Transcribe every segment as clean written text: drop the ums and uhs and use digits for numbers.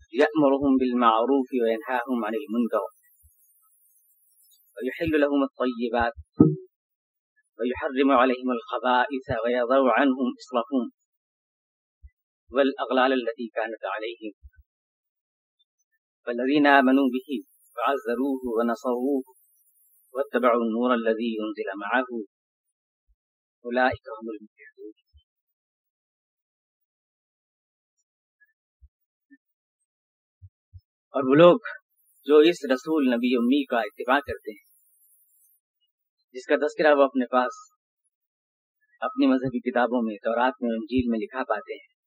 يأمرهم بالمعروف وينهاهم عن المنكر ويحل لهم الطيبات ويحرم عليهم الخبائث ويضع عنهم إصرهم والأغلال التي كانت عليهم فالذين آمنوا به وعزروه ونصروه واتبعوا النور الذي أنزل معه أولئك هم المفلحون. اور وہ لوگ جو اس رسول نبی امی کا اتباع کرتے ہیں جس کا تذکرہ وہ اپنے پاس اپنی مذہبی کتابوں میں تورات میں انجیل میں لکھا پاتے ہیں،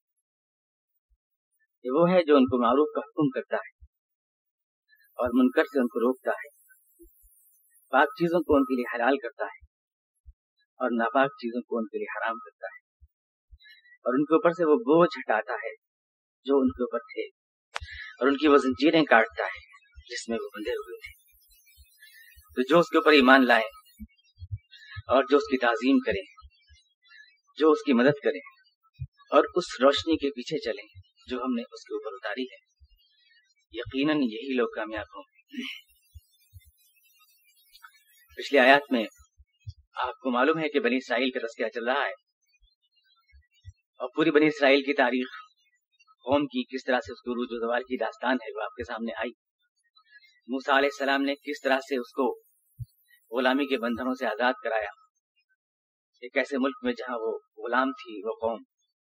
یہ وہ ہے جو ان کو معروف کا حکم کرتا ہے اور منکر سے ان کو روکتا ہے، پاک چیزوں کو ان کے لیے حلال کرتا ہے اور ناپاک چیزوں کو ان کے لیے حرام کرتا ہے، اور ان کے اوپر سے وہ بوجھ ہٹاتا ہے جو ان کے اوپر تھے، اور ان کی وہ زنجیریں کاٹتا ہے جس میں وہ بندھے ہوئے تھے۔ تو جو اس کے اوپر ایمان لائیں اور جو اس کی تعظیم کریں، جو اس کی مدد کریں اور اس روشنی کے پیچھے چلیں جو ہم نے اس کے اوپر اتاری ہے، یقیناً یہی لوگ کامیاب ہوں گے۔ پچھلی آیات میں آپ کو معلوم ہے کہ بنی اسرائیل کا تذکرہ چل رہا ہے اور پوری بنی اسرائیل کی تاریخ، قوم کی کس طرح سے اس کو عروج و زوال کی داستان ہے وہ آپ کے سامنے آئی۔ موسیٰ علیہ السلام نے کس طرح سے اس کو غلامی کے بندھنوں سے آزاد کرایا، ایک ایسے ملک میں جہاں وہ غلام تھی وہ قوم،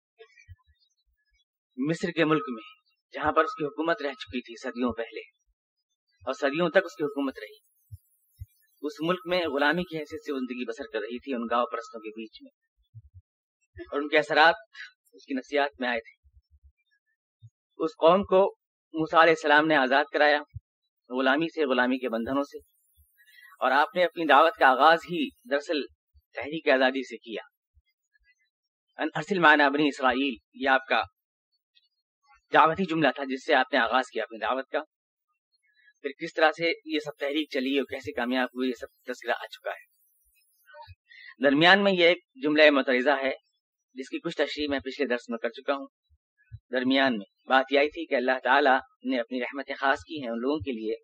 مصر کے ملک میں جہاں پر اس کی حکومت رہ چکی تھی صدیوں پہلے اور صدیوں تک اس کی حکومت رہی، اس ملک میں غلامی کی حیثیت سے زندگی بسر کر رہی تھی ان گاؤں پرستوں کے بیچ میں، اور ان کے اثرات اس کی نفسیات میں آئے تھے۔ اس قوم کو موسیٰ علیہ السلام نے آزاد کرایا غلامی سے، غلامی کے بندھنوں سے، اور آپ نے اپنی دعوت کا آغاز ہی دراصل تحریک آزادی سے کیا۔ ان ارسل معنا بنی اسرائیل، یہ آپ کا دعوتی جملہ تھا جس سے آپ نے آغاز کیا اپنی دعوت کا۔ پھر کس طرح سے یہ سب تحریک چلی اور کیسے کامیاب ہوئی، یہ سب تذکرہ آ چکا ہے۔ درمیان میں یہ ایک جملہ معترضہ ہے جس کی کچھ تشریح میں پچھلے درس میں کر چکا ہوں۔ درمیان میں بات یہ آئی تھی کہ اللہ تعالیٰ نے اپنی رحمتیں خاص کی ہیں ان لوگوں کے لیے،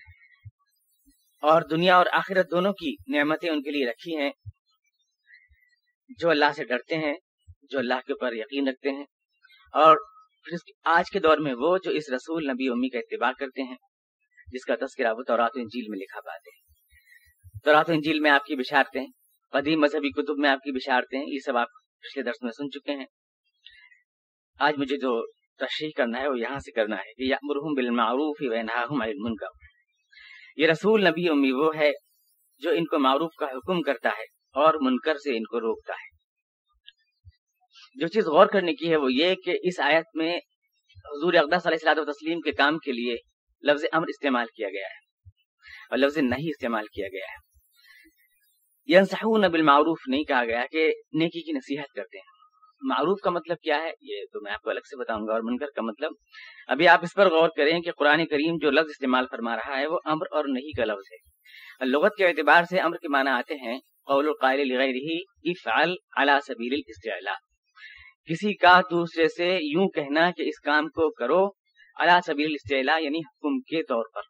اور دنیا اور آخرت دونوں کی نعمتیں ان کے لیے رکھی ہیں جو اللہ سے ڈرتے ہیں، جو اللہ کے اوپر یقین رکھتے ہیں، اور پھر آج کے دور میں وہ جو اس رسول نبی امی کا اتباع کرتے ہیں جس کا تذکرہ وہ تورات و انجیل میں لکھا پاتے ہیں۔ تورات و انجیل میں آپ کی بشارتیں، قدیم مذہبی کتب میں آپ کی بشارتیں، یہ سب آپ پچھلے درس میں سن چکے ہیں۔ آج مجھے جو تشریح کرنا ہے وہ یہاں سے کرنا ہے کہ یأمرہم بالمعروف وینہاہم عن المنکر، یہ رسول نبی امی وہ ہے جو ان کو معروف کا حکم کرتا ہے اور منکر سے ان کو روکتا ہے۔ جو چیز غور کرنے کی ہے وہ یہ کہ اس آیت میں حضور اقدس علیہ الصلوۃ والتسلیم کے کام کے لیے لفظ امر استعمال کیا گیا ہے اور لفظ نہی استعمال کیا گیا ہے۔ ینصحون بالمعروف نہیں کہا گیا کہ نیکی کی نصیحت کرتے ہیں۔ معروف کا مطلب کیا ہے یہ تو میں آپ کو الگ سے بتاؤں گا، اور منکر کا مطلب ابھی آپ اس پر غور کریں کہ قرآن کریم جو لفظ استعمال فرما رہا ہے وہ امر اور نہی کا لفظ ہے۔ لغت کے اعتبار سے امر کے معنی آتے ہیں قول القائل لغیرہ افعل علی سبیل الاستعلاء، کسی کا دوسرے سے یوں کہنا کہ اس کام کو کرو علی سبیل الاستعلاء، یعنی حکم کے طور پر،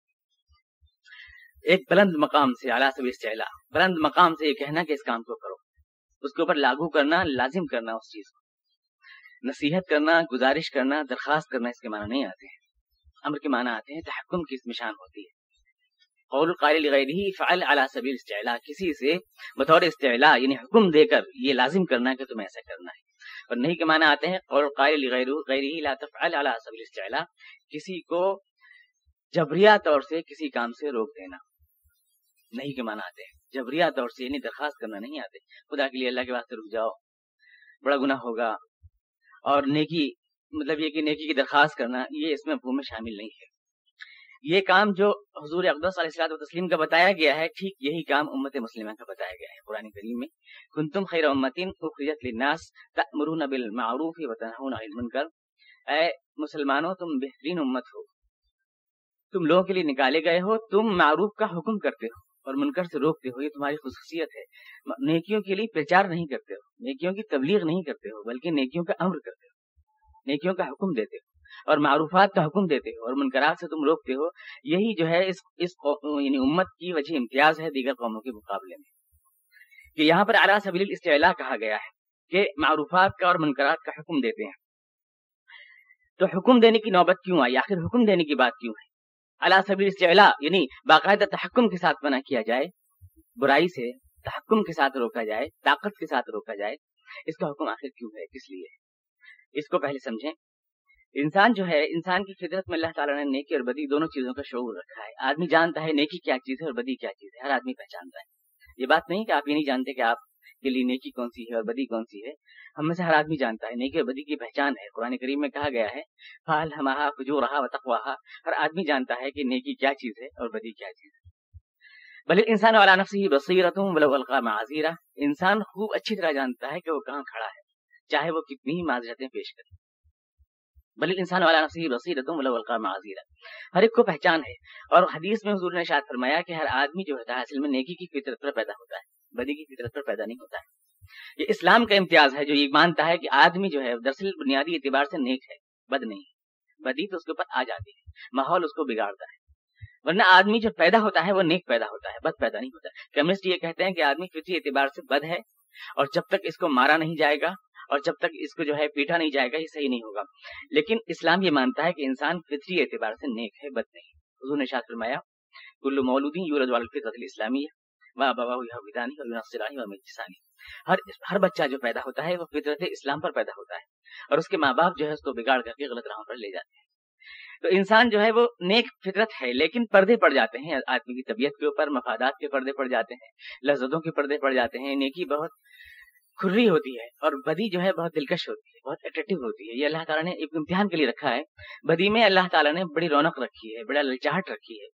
ایک بلند مقام سے، علی سبیل الاستعلاء بلند مقام سے یہ کہنا کہ اس کام کو کرو، اس کے اوپر لاگو کرنا، لازم کرنا اس چیز کو، نصیحت کرنا، گزارش کرنا، درخواست کرنا اس کے معنی نہیں آتے ہیں۔ امر کے معنی آتے ہیں تحکم کی اس نشان ہوتی ہے۔ قول القائل لغیرہ فعل علی سبیل الاستعلاء، کسی سے بطور استعلاء یعنی حکم دے کر یہ لازم کرنا کہ تمہیں ایسا کرنا ہے، اور نہیں کے معنی آتے ہیں قول القائل لغیرہ لا تفعل علی سبیل الاستعلاء، کسی کو جبریہ طور سے کسی کام سے روک دینا، نہیں کے معنی آتے ہیں جبریہ طور سے، یعنی درخواست کرنا نہیں آتے، خدا کے لیے اللہ کے واسطے رک جاؤ بڑا گناہ ہوگا، اور نیکی مطلب یہ کہ نیکی کی درخواست کرنا یہ اس میں مفہوم میں شامل نہیں ہے۔ یہ کام جو حضور اقدس علیہ الصلوۃ والتسلیم کا بتایا گیا ہے ٹھیک یہی کام امت مسلمہ کا بتایا گیا ہے قرآن کریم میں، کنتم خیر امۃ اخرجت للناس تأمرون بالمعروف وتنہون عن المنکر، اے مسلمانوں تم بہترین امت ہو، تم لوگوں کے لیے نکالے گئے ہو، تم معروف کا حکم کرتے ہو اور منکر سے روکتے ہو، یہ تمہاری خصوصیت ہے۔ نیکیوں کے لیے پرچار نہیں کرتے ہو، نیکیوں کی تبلیغ نہیں کرتے ہو، بلکہ نیکیوں کا امر کرتے ہو، نیکیوں کا حکم دیتے ہو۔ اور معروفات کا حکم دیتے ہو اور منکرات سے تم روکتے ہو، یہی جو ہے اس یعنی امت کی وجہ امتیاز ہے دیگر قوموں کے مقابلے میں، کہ یہاں پر علی سبیل الاستعلاء کہا گیا ہے کہ معروفات کا اور منکرات کا حکم دیتے ہیں۔ تو حکم دینے کی نوبت کیوں آئی؟ آخر حکم دینے کی بات کیوں ہے؟ علی سبیل الاستعلاء یعنی باقاعدہ تحکم کے ساتھ منع کیا جائے، برائی سے تحکم کے ساتھ روکا جائے، طاقت کے ساتھ روکا جائے، اس کا حکم آخر کیوں ہے، کس لیے؟ اس کو پہلے سمجھیں۔ انسان جو ہے، انسان کی فطرت میں اللہ تعالیٰ نے نیکی اور بدی دونوں چیزوں کا شعور رکھا ہے۔ آدمی جانتا ہے نیکی کیا چیز ہے اور بدی کیا چیز ہے، ہر آدمی پہچانتا ہے۔ یہ بات نہیں کہ آپ یہ نہیں جانتے کہ آپ کے لیے نیکی کون سی ہے اور بدی کون سی ہے، ہم میں سے ہر آدمی جانتا ہے نیکی اور بدی کی پہچان ہے۔ قرآن کریم میں کہا گیا ہے فَأَلْهَمَهَا فُجُورَهَا وَتَقْوَاهَا، ہر آدمی جانتا ہے کہ نیکی کیا چیز ہے اور بدی کیا چیز ہے۔ بل الانسان علی نفسه بصیرۃ ولو القى معاذیرہ، انسان خوب اچھی طرح جانتا ہے کہ وہ کہاں کھڑا ہے، چاہے وہ کتنی ہی معذرتیں پیش کرے۔ بل الانسان علی نفسه بصیرۃ ولو القى معاذیرہ، ہر ایک کو پہچان ہے۔ اور حدیث میں حضور نے ارشاد فرمایا کہ ہر آدمی جو ہوتا ہے اصل میں نیکی کی فطرت پر پیدا ہوتا ہے، بدی کی فطرت پر پیدا نہیں ہوتا ہے۔ یہ اسلام کا امتیاز ہے جو یہ مانتا ہے کہ آدمی جو ہے دراصل بنیادی اعتبار سے نیک ہے، بد نہیں ہے۔ بدی تو اس کے اوپر آ جاتی ہے، ماحول اس کو بگاڑتا ہے، ورنہ آدمی جو پیدا ہوتا ہے وہ نیک پیدا ہوتا ہے، بد پیدا نہیں ہوتا۔ کمیونسٹ یہ کہتے ہیں کہ آدمی فطری اعتبار سے بد ہے اور جب تک اس کو مارا نہیں جائے گا اور جب تک اس کو جو ہے پیٹا نہیں جائے گا یہ صحیح نہیں ہوگا۔ لیکن اسلام یہ مانتا ہے کہ انسان فطری اعتبار سے نیک ہے، بد نہیں۔ حضور نے ارشاد فرمایا کل مولود یولد علی الفطرۃ الاسلامیہ وابواه یہودانہ و ینصرانہ و مجوسانہ، ہر بچہ جو پیدا ہوتا ہے وہ فطرت اسلام پر پیدا ہوتا ہے اور اس کے ماں باپ جو ہے اس کو بگاڑ کر کے غلط راہوں پر لے جاتے ہیں۔ تو انسان جو ہے وہ نیک فطرت ہے، لیکن پردے پڑ جاتے ہیں آدمی کی طبیعت کے اوپر، مفادات کے پردے پڑ جاتے ہیں، لذتوں کے پردے پڑ جاتے ہیں۔ نیکی بہت کھری ہوتی ہے اور بدی جو ہے بہت دلکش ہوتی ہے، بہت اٹریکٹیو ہوتی ہے۔ یہ اللہ تعالیٰ نے ایک امتحان کے لیے رکھا ہے۔ بدی میں اللہ تعالیٰ نے بڑی رونق رکھی ہے، بڑا للچاہٹ رکھی ہے۔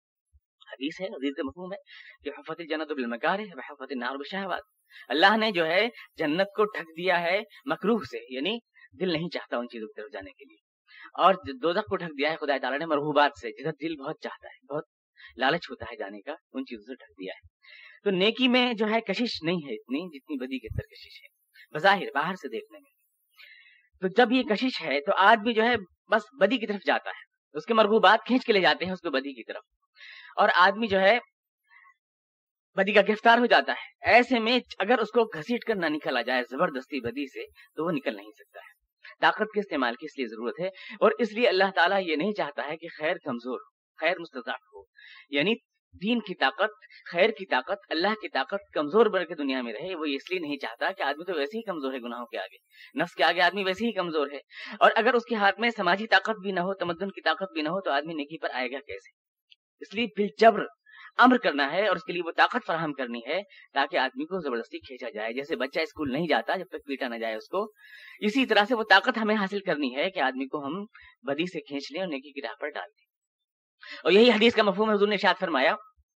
حدیث ہے، حدیث کا مفہوم ہے کہ حفت الجنت بالمکارہ وحفت النار بالشہوات، اللہ نے جو ہے جنت کو ڈھک دیا ہے مکروہ سے، یعنی دل نہیں چاہتا ان چیزوں کی طرف جانے کے لیے، اور دوزخ کو ڈھک دیا ہے خدا تعالیٰ نے مرغوبات سے، جدھر دل بہت چاہتا ہے، بہت لالچ ہوتا ہے جانے کا، ان چیزوں سے ڈھک دیا ہے۔ تو نیکی میں جو ہے کشش نہیں ہے اتنی جتنی بدی کے اندر کشش ہے بظاہر، باہر سے دیکھنے میں۔ تو جب یہ کشش ہے تو آدمی جو ہے بس بدی کی طرف جاتا ہے، اس کے مرغوبات کھینچ کے لے جاتے ہیں اس کو بدی کی طرف، اور آدمی جو ہے بدی کا گرفتار ہو جاتا ہے۔ ایسے میں اگر اس کو گھسیٹ کر نہ نکلا جائے زبردستی بدی سے تو وہ نکل نہیں سکتا ہے۔ طاقت کے استعمال کی اس لیے ضرورت ہے، اور اس لیے اللہ تعالیٰ یہ نہیں چاہتا ہے کہ خیر کمزور ہو، خیر مستضعف ہو، یعنی دین کی طاقت، خیر کی طاقت، اللہ کی طاقت کمزور بن کے دنیا میں رہے۔ وہ اس لیے نہیں چاہتا کہ آدمی تو ویسے ہی کمزور ہے گناہوں کے آگے، نفس کے آگے آدمی ویسے ہی کمزور ہے، اور اگر اس کے ہاتھ میں سماجی طاقت بھی نہ ہو، تمدن کی طاقت بھی نہ ہو تو آدمی نیکی پر آئے گا کیسے؟ اس لیے بالجبر امر کرنا ہے، اور اس کے لیے وہ طاقت فراہم کرنی ہے تاکہ آدمی کو زبردستی کھینچا جائے۔ جیسے بچہ اسکول نہیں جاتا جب تک پیٹا نہ جائے اس کو، اسی طرح سے وہ طاقت ہمیں حاصل کرنی ہے کہ آدمی کو ہم بدی سے کھینچ لیں اور نیکی کی راہ پر ڈال دیں۔ اور یہی حدیث کا مفہوم ہے۔ حضور نے ارشاد فرمایا،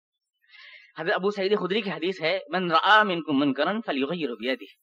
حضرت ابو سعید خدری کی حدیث ہے، من رأى منكم منكرا فليغيره بيده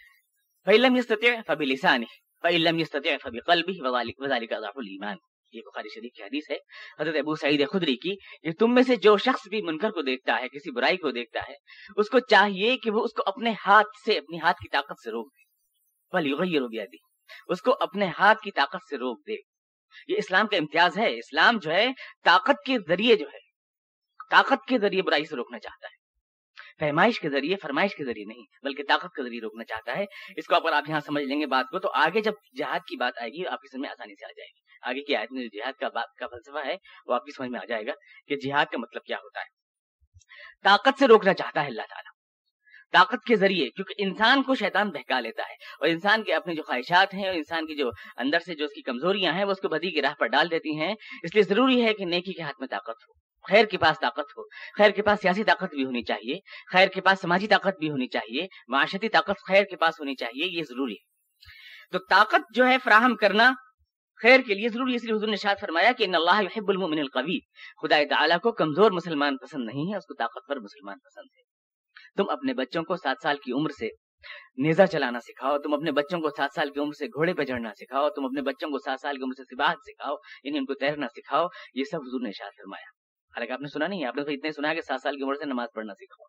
فإن لم يستطع فبلسانه فإن لم يستطع فبقلبه وذلك أضعف الإيمان۔ یہ بخاری شریف کی حدیث ہے حضرت ابو سعید خدری کی، کہ تم میں سے جو شخص بھی منکر کو دیکھتا ہے، کسی برائی کو دیکھتا ہے، اس کو چاہیے کہ وہ اس کو اپنے ہاتھ سے، اپنی ہاتھ کی طاقت سے روک دے، فليغيره بيده، اس کو اپنے ہاتھ کی طاقت سے روک دے۔ یہ اسلام کا امتیاز ہے۔ اسلام جو ہے طاقت کے ذریعے جو ہے، طاقت کے ذریعے برائی سے روکنا چاہتا ہے، پیمائش کے ذریعے، فرمائش کے ذریعے نہیں، بلکہ طاقت کے ذریعے روکنا چاہتا ہے۔ اس کو اگر آپ یہاں سمجھ لیں گے بات کو، تو آگے جب جہاد کی بات آئے گی آپ کی سمجھ میں آسانی سے آ جائے گی۔ آگے کی آیت میں جو جہاد کا بات کا فلسفہ ہے وہ آپ کی سمجھ میں آ جائے گا کہ جہاد کا مطلب کیا ہوتا ہے۔ طاقت سے روکنا چاہتا ہے اللہ تعالیٰ، طاقت کے ذریعے، کیونکہ انسان کو شیطان بہکا لیتا ہے، اور انسان کے اپنے جو خواہشات ہیں اور انسان کی جو اندر سے جو اس کی کمزوریاں ہیں وہ اس کو بدی کی راہ پر ڈال دیتی ہیں۔ اس لیے ضروری ہے کہ نیکی کے ہاتھ میں طاقت ہو، خیر کے پاس طاقت ہو، خیر کے پاس سیاسی طاقت بھی ہونی چاہیے، خیر کے پاس سماجی طاقت بھی ہونی چاہیے، معاشرتی طاقت خیر کے پاس ہونی چاہیے، یہ ضروری ہے۔ تو طاقت جو ہے فراہم کرنا خیر کے لیے ضروری ہے۔ اس لیے حضور نے ارشاد فرمایا کہ ان اللہ یحب المؤمن القوی، خدا تعالیٰ کو کمزور مسلمان پسند نہیں ہے، اس کو طاقتور مسلمان پسند ہے۔ تم اپنے بچوں کو 7 سال کی عمر سے نیزہ چلانا سکھاؤ، تم اپنے بچوں کو 7 سال کی عمر سے گھوڑے پہ چڑھنا سکھاؤ، تم اپنے بچوں کو 7 سال کی عمر سے سباحت سکھاؤ، یعنی ان کو تیرنا سکھاؤ، یہ سب حضور نے ارشاد فرمایا۔ حالانکہ آپ نے سنا نہیں ہے، آپ نے تو اتنے سنا ہے کہ 7 سال کی عمر سے نماز پڑھنا سکھاؤ،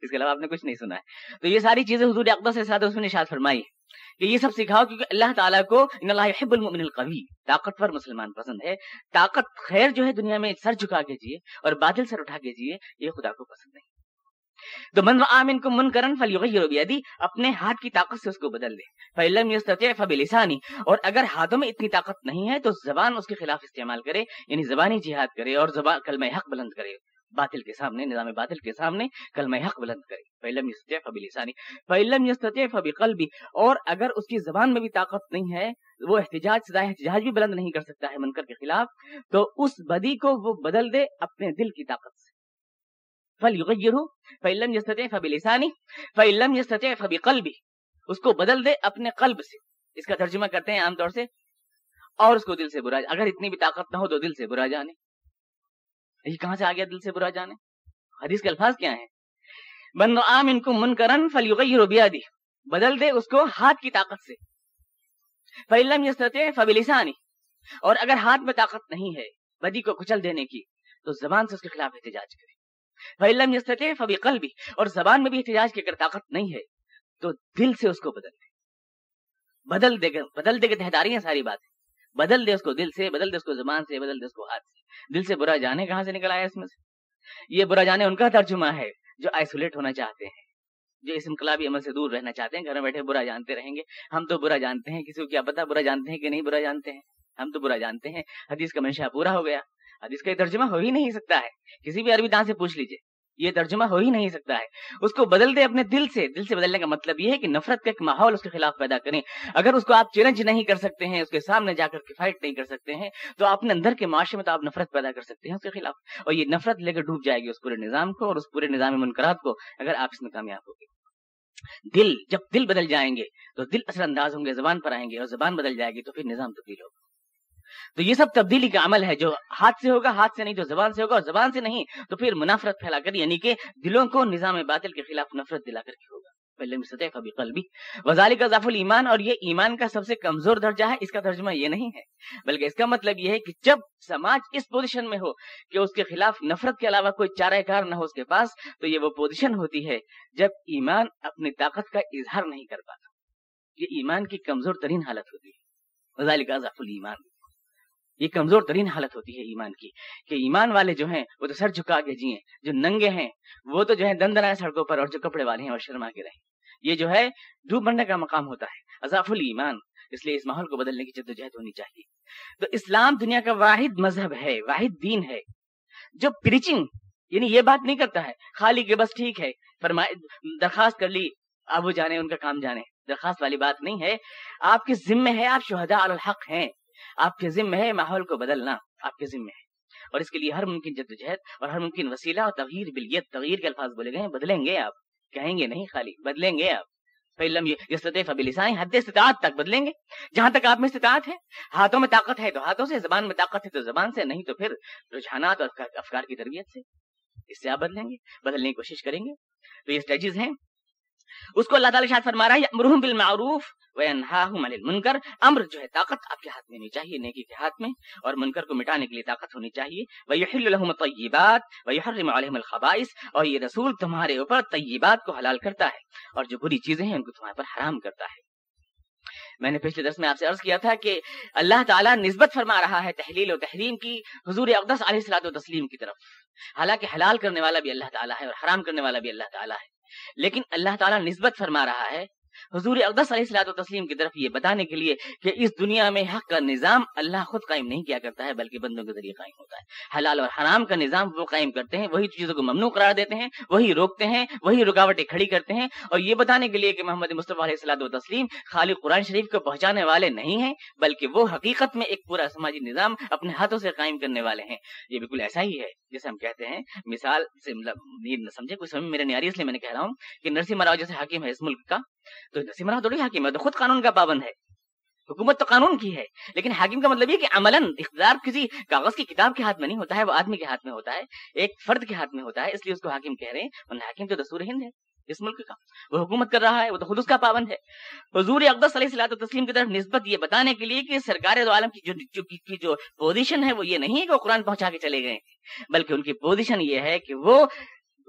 اس کے علاوہ آپ نے کچھ نہیں سنا ہے. تو یہ ساری چیزیں حضور اقدس صلی اللہ علیہ وسلم نے ارشاد فرمائی کہ یہ سب سکھاؤ، کیونکہ اللہ تعالیٰ کو ان اللہ یحب المؤمن القوی، طاقتور مسلمان پسند ہے. طاقت خیر جو ہے دنیا میں سر جھکا کے جیے اور باطل سر اٹھا کے جیے، یہ خدا کو پسند نہیں. تو من رأى منكم منكرا فليغيره بيده، اپنے ہاتھ کی طاقت سے اس کو بدل دے. فإن لم يستطع فبلسانه، اور اگر ہاتھوں میں اتنی طاقت نہیں ہے تو زبان اس کے خلاف استعمال کرے، یعنی زبانی جہاد کرے اور زبان کلمہ حق بلند کرے، باطل کے سامنے، نظام باطل کے سامنے کلمہ حق بلند کرے. فإن لم يستطع فبلسانه فإن لم يستطع فبقلبه، اور اگر اس کی زبان میں بھی طاقت نہیں ہے، وہ احتجاج سزائے احتجاج بھی بلند نہیں کر سکتا ہے منکر کے خلاف، تو اس بدی کو وہ بدل دے اپنے دل کی طاقت سے. فَلْيُغَيِّرْهُ فَإِن لَّمْ يَسْتَطِعْ فَبِلِسَانِهِ فَإِن لَّمْ يَسْتَطِعْ فَبِقَلْبِهِ، اس کو بدل دے اپنے قلب سے. اس کا ترجمہ کرتے ہیں عام طور سے اور اس کو دل سے برا، اگر اتنی بھی طاقت نہ ہو تو دل سے برا جانے. یہ کہاں سے آ گیا دل سے برا جانے؟ حدیث کے الفاظ کیا ہیں؟ مَن رَأَىٰ مِنكُم مُنكَرًا فَلْيُغَيِّرْهُ بِيَدِهِ، بدل دے اس کو ہاتھ کی طاقت سے. فَإِن لَّمْ يَسْتَطِعْ فَبِلِسَانِهِ، اور اگر ہاتھ میں طاقت نہیں ہے بدی کو کچل دینے کی تو زبان سے اس کے خلاف احتجاج کرے. فَإِن لَّمْ يَسْتَطِعْ فَبِقَلْبِهِ، اور زبان میں بھی احتجاج کی اگر طاقت نہیں ہے تو دل سے اس کو بدل دے. بدل دے کے تحداری ہیں ساری بات. بدل دے اس کو دل سے، بدل دے اس کو زبان سے، بدل دے اس کو ہاتھ سے. دل سے برا جانے کہاں سے نکل آیا اس میں سے؟ یہ برا جانے ان کا ترجمہ ہے جو آئسولیٹ ہونا چاہتے ہیں، جو اس انقلابی عمل سے دور رہنا چاہتے ہیں. گھر میں بیٹھے برا جانتے رہیں گے. ہم تو برا جانتے ہیں، کسی کو کیا پتا برا جانتے ہیں کہ نہیں برا جانتے ہیں. ہم تو برا جانتے ہیں. حدیث کا منشا پورا ہو گیا. حدیث کا یہ ترجمہ ہو ہی نہیں سکتا ہے. کسی بھی عربی دان سے پوچھ لیجئے، یہ ترجمہ ہو ہی نہیں سکتا ہے. اس کو بدل دے اپنے دل سے. دل سے بدلنے کا مطلب یہ ہے کہ نفرت کا ایک ماحول اس کے خلاف پیدا کریں. اگر اس کو آپ چیلنج نہیں کر سکتے ہیں، اس کے سامنے جا کر کے فائٹ نہیں کر سکتے ہیں، تو اپنے اندر کے معاشرے میں تو آپ نفرت پیدا کر سکتے ہیں اس کے خلاف، اور یہ نفرت لے کر ڈوب جائے گی اس پورے نظام کو اور اس پورے نظام منکرات کو، اگر آپ اس میں کامیاب ہوگے. جب دل بدل جائیں گے تو دل اثر انداز ہوں گے، زبان پر آئیں گے، اور زبان بدل جائے گی تو پھر نظام تبدیل ہوگا. تو یہ سب تبدیلی کا عمل ہے جو ہاتھ سے ہوگا، ہاتھ سے نہیں تو زبان سے ہوگا، اور زبان سے نہیں تو پھر منافرت پھیلا کر، یعنی کہ دلوں کو نظام باطل کے خلاف نفرت دلا کر کے ہوگا. پہلے مستطیع فبقلبی وذالک ضعف الایمان، اور یہ ایمان کا سب سے کمزور درجہ ہے. اس کا ترجمہ یہ نہیں ہے، بلکہ اس کا مطلب یہ ہے کہ جب سماج اس پوزیشن میں ہو کہ اس کے خلاف نفرت کے علاوہ کوئی چارہ کار نہ ہو اس کے پاس، تو یہ وہ پوزیشن ہوتی ہے جب ایمان اپنی طاقت کا اظہار نہیں کر پاتا. یہ ایمان کی کمزور ترین حالت ہوتی ہے. وذالک ضعف الایمان، یہ کمزور ترین حالت ہوتی ہے ایمان کی، کہ ایمان والے جو ہیں وہ تو سر جھکا کے جیئیں، جو ننگے ہیں وہ تو جو ہے دن دنائیں سڑکوں پر، اور جو کپڑے والے ہیں وہ شرما کے رہیں. یہ جو ہے ڈوب مرنے کا مقام ہوتا ہے، اضعاف الایمان. اس لیے اس ماحول کو بدلنے کی جدوجہد ہونی چاہیے. تو اسلام دنیا کا واحد مذہب ہے، واحد دین ہے جو پریچنگ، یعنی یہ بات نہیں کرتا ہے خالی کہ بس ٹھیک ہے درخواست کر لی اب وہ جانے ان کا کام جانے. درخواست والی بات نہیں ہے. آپ کے ذمہ ہے، آپ شہداء علی الحق ہیں، آپ کے ذمہ ہے ماحول کو بدلنا، آپ کے ذمہ ہے. اور اس کے لیے ہر ممکن جدوجہد اور ہر ممکن وسیلہ، اور تغییر بالیت، تغییر کے الفاظ بولے گئے ہیں. بدلیں گے آپ، کہیں گے نہیں خالی، بدلیں گے آپ. فَإِن يَسْتَطِعْ فَبِلِسَانِهِ، حد استطاعت تک بدلیں گے. جہاں تک آپ میں استطاعت ہے، ہاتھوں میں طاقت ہے تو ہاتھوں سے، زبان میں طاقت ہے تو زبان سے، نہیں تو پھر رجحانات اور افکار کی تربیت سے. اس سے آپ بدلیں گے، بدلنے کی کوشش کریں گے. تو یہ سٹیجز ہیں. اس کو اللہ تعالیٰ ارشاد فرما رہا ہے یأمرہم بالمعروف وینہاہم عن المنکر. امر جو ہے طاقت آپ کے ہاتھ میں ہونی چاہیے، نیکی کے ہاتھ میں، اور منکر کو مٹانے کے لیے طاقت ہونی چاہیے. ویحل لہم الطیبات ویحرم علیہم الخبائث، اور یہ رسول تمہارے اوپر طیبات کو حلال کرتا ہے اور جو بری چیزیں ہیں ان کو تمہارے پر حرام کرتا ہے. میں نے پچھلے درس میں آپ سے عرض کیا تھا کہ اللہ تعالیٰ نسبت فرما رہا ہے تحلیل و تحریم کی حضور اقدس علیہ الصلوۃ والتسلیم کی طرف، حالانکہ حلال کرنے والا بھی اللہ تعالیٰ ہے اور حرام کرنے والا بھی اللہ تعالیٰ ہے. لیکن اللہ تعالیٰ نسبت فرما رہا ہے حضور اقدس علیہ الصلوۃ والتسلیم کی طرف، یہ بتانے کے لیے کہ اس دنیا میں حق کا نظام اللہ خود قائم نہیں کیا کرتا ہے بلکہ بندوں کے ذریعے قائم ہوتا ہے. حلال اور حرام کا نظام وہ قائم کرتے ہیں، وہی چیزوں کو ممنوع قرار دیتے ہیں، وہی روکتے ہیں، وہی رکاوٹیں کھڑی کرتے ہیں. اور یہ بتانے کے لیے کہ محمد مصطفیٰ علیہ الصلوۃ والتسلیم خالی قرآن شریف کو پہنچانے والے نہیں ہیں، بلکہ وہ حقیقت میں ایک پورا سماجی نظام اپنے ہاتھوں سے قائم کرنے والے ہیں. یہ بالکل ایسا ہی ہے جیسے ہم کہتے ہیں، مثال سے نہ سمجھے کوئی سمجھ میرے نیاری، اس لیے میں نے کہہ رہا ہوں کہ نرسمہا راؤ جیسے حاکم ہے اس ملک کا، تو نرسمہا راؤ تھوڑی حاکم ہے، تو خود قانون کا پابند ہے. حکومت تو قانون کی ہے، لیکن حاکم کا مطلب یہ کہ عملاً اقتدار کسی کاغذ کی کتاب کے ہاتھ میں نہیں ہوتا ہے، وہ آدمی کے ہاتھ میں ہوتا ہے، ایک فرد کے ہاتھ میں ہوتا ہے. اس لیے اس کو حاکم کہہ رہے ہیں، ورنہ حاکم تو دستور ہند ہے اس ملک کا، وہ حکومت کر رہا ہے، وہ تو خود اس کا پابند ہے. حضور اقدس علیہ الصلوۃ والتسلیم کی طرف نسبت یہ بتانے کے لیے کہ سرکار دو عالم کی جو پوزیشن ہے وہ یہ نہیں ہے کہ وہ قرآن پہنچا کے چلے گئے، بلکہ ان کی پوزیشن یہ ہے کہ وہ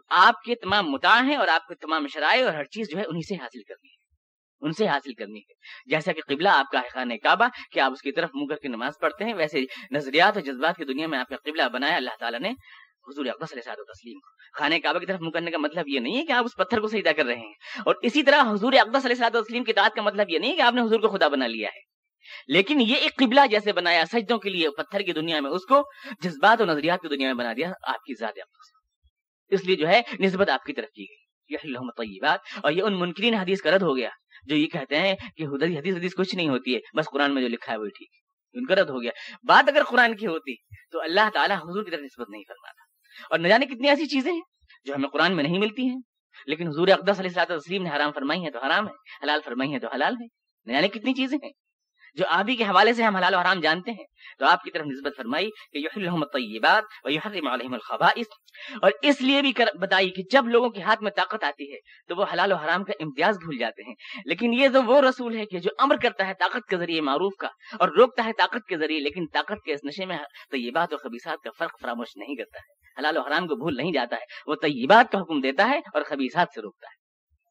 آپ کے تمام متاع ہیں اور آپ کے تمام شرائع اور ہر چیز جو ہے انہی سے حاصل کرنی ہے، ان سے حاصل کرنی ہے. جیسا کہ قبلہ آپ کا ہے خانہ کعبہ کہ آپ اس کی طرف منہ کر کے نماز پڑھتے ہیں، ویسے نظریات اور جذبات کی دنیا میں آپ کا قبلہ بنایا اللہ تعالیٰ نے حضور اقدس علیہ الصلوۃ والتسلیم. خانہ کعبہ کی طرف منہ کرنے کا مطلب یہ نہیں ہے کہ آپ اس پتھر کو سجدہ کر رہے ہیں، اور اسی طرح حضور اقدس علیہ الصلوۃ والتسلیم کی اطاعت کا مطلب یہ نہیں ہے کہ آپ نے حضور کو خدا بنا لیا ہے، لیکن یہ ایک قبلہ جیسے بنایا سجدوں کے لیے پتھر کی دنیا میں، اس کو جذبات اور نظریات کی دنیا میں بنا دیا آپ کی ذات اقدس. اس لیے جو ہے نسبت آپ کی طرف کی گئی، یحل لہم الطیبات. اور یہ ان منکرین حدیث کا رد ہو گیا جو یہ کہتے ہیں کہ حدیث کچھ نہیں ہوتی ہے، بس قرآن میں جو لکھا ہے وہی ٹھیک ہے. ان کا رد ہو گیا. بات اگر قرآن کی ہوتی تو اللہ تعالیٰ حضور کی طرف نسبت نہیں فرماتا. اور نہ جانے کتنی ایسی چیزیں ہیں جو ہمیں قرآن میں نہیں ملتی ہیں، لیکن حضور اقدس علیہ الصلوۃ والتسلیم نے حرام فرمائی ہیں تو حرام ہے، حلال فرمائی ہیں تو حلال ہے. نہ جانے کتنی چیزیں ہیں جو آپ ہی کے حوالے سے ہم حلال و حرام جانتے ہیں، تو آپ کی طرف نسبت فرمائی کہ یحل لہم الطیبات ویحرم علیہم الخبائث. اور اس لیے بھی بتائی کہ جب لوگوں کے ہاتھ میں طاقت آتی ہے تو وہ حلال و حرام کا امتیاز بھول جاتے ہیں. لیکن یہ تو وہ رسول ہے کہ جو امر کرتا ہے طاقت کے ذریعے معروف کا اور روکتا ہے طاقت کے ذریعے، لیکن طاقت کے اس نشے میں طیبات و خبیثات کا فرق فراموش نہیں کرتا ہے، حلال و حرام کو بھول نہیں جاتا ہے. وہ طیبات کا حکم دیتا ہے اور خبیثات سے روکتا ہے.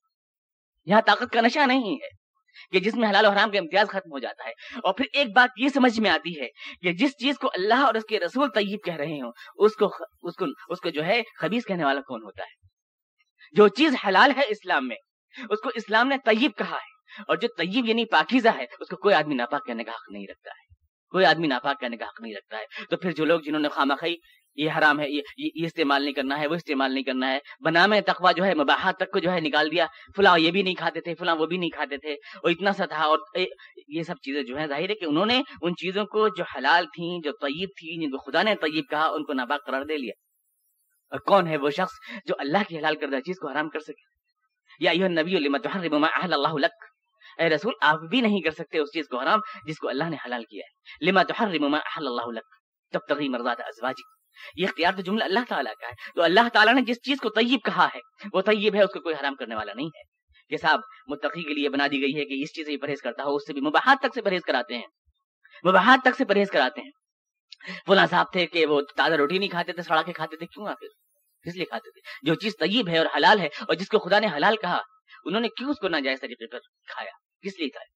یہاں طاقت کا نشہ نہیں ہے کہ جس میں حلال و حرام کا امتیاز ختم ہو جاتا ہے. اور پھر ایک بات یہ سمجھ میں آتی ہے کہ جس چیز کو اللہ اور اس کے رسول طیب کہہ رہے ہوں اس کو جو ہے خبیث کہنے والا کون ہوتا ہے؟ جو چیز حلال ہے اسلام میں اس کو اسلام نے طیب کہا ہے، اور جو طیب یعنی پاکیزہ ہے اس کو کوئی آدمی ناپاک کہنے کا حق نہیں رکھتا ہے، کوئی آدمی ناپاک کہنے کا حق نہیں رکھتا ہے. تو پھر جو لوگ جنہوں نے خامخواہ یہ حرام ہے، یہ استعمال نہیں کرنا ہے، وہ استعمال نہیں کرنا ہے، بنامے تقوی جو ہے مباحات تک کو جو ہے نکال دیا، فلاں یہ بھی نہیں کھاتے تھے، فلاں وہ بھی نہیں کھاتے تھے، اور اتنا سا تھا. اور یہ سب چیزیں جو ہیں ظاہر ہے کہ انہوں نے ان چیزوں کو جو حلال تھیں، جو طیب تھیں، جن کو خدا نے طیب کہا، ان کو ناپاک قرار دے لیا. اور کون ہے وہ شخص جو اللہ کی حلال کردہ چیز کو حرام کر سکے؟ یا ایھا النبی لما تحرم ما احل اللہ لک، اے رسول آپ بھی نہیں کر سکتے اس چیز کو حرام جس کو اللہ نے حلال کیا ہے. لما تحرم ما احل اللہ لک تبتغی مرضات ازواجک، یہ اختیار تو جملہ اللہ تعالیٰ کا ہے. تو اللہ تعالیٰ نے جس چیز کو طیب کہا ہے وہ طیب ہے، اس کو کوئی حرام کرنے والا نہیں ہے. کہ صاحب متقی کے لیے بنا دی گئی ہے کہ اس چیز سے پرہیز کرتا ہو، اس سے بھی مباحات تک سے پرہیز کراتے ہیں، مباحات تک سے پرہیز کراتے ہیں. فلاں صاحب تھے کہ وہ تازہ روٹی نہیں کھاتے تھے، سڑا کے کھاتے تھے. کیوں آخر کس لیے کھاتے تھے؟ جو چیز طیب ہے اور حلال ہے اور جس کو خدا نے حلال کہا، انہوں نے کیوں اس کو ناجائز طریقے پر کھایا؟ کس لیے کھایا؟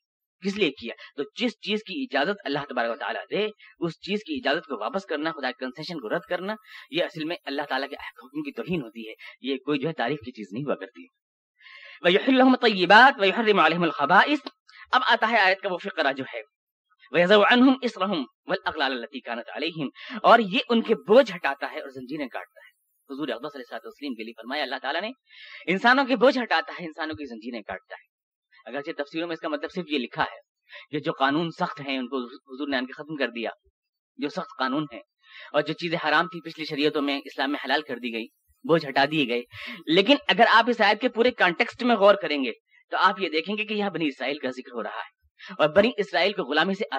کس لیے کیا؟ تو جس چیز کی اجازت اللہ تبارک و تعالیٰ دے، اس چیز کی اجازت کو واپس کرنا، خدا کے کنسیشن کو رد کرنا، یہ اصل میں اللہ تعالیٰ کے حکم کی توہین ہوتی ہے. یہ کوئی جو ہے تعریف کی چیز نہیں ہوا کرتی. وَيُحِلُّ لَهُمُ الطَّيِّبَاتِ وَيُحَرِّمُ عَلَيْهِمُ الْخَبَائِثِ. اب آتا ہے آیت کا وہ فقرہ جو ہے وَيَضَعُ عَنْهُمْ إِصْرَهُمْ وَالْأَغْلَالَ الَّتِي كَانَتْ عَلَيْهِمْ، اور یہ ان کے بوجھ ہٹاتا ہے اور زنجیریں کاٹتا ہے. حضور اقدس علیہ الصلوۃ والتسلیم کے لیے فرمایا اللہ تعالیٰ نے انسانوں کے بوجھ ہٹاتا ہے، انسانوں کی زنجیریں کاٹتا ہے. اگرچہ تفسیروں میں اس کا مطلب صرف یہ لکھا ہے کہ جو قانون سخت ہیں ان کو حضور نے ان کے ختم کر دیا، جو سخت قانون ہیں، اور جو چیزیں حرام تھی پچھلی شریعتوں میں اسلام میں حلال کر دی گئی، بوجھ ہٹا دیے گئے. لیکن اگر آپ اس آیت کے پورے کانٹیکسٹ میں غور کریں گے تو آپ یہ دیکھیں گے کہ یہاں بنی اسرائیل کا ذکر ہو رہا ہے، اور بنی اسرائیل کو غلامی سے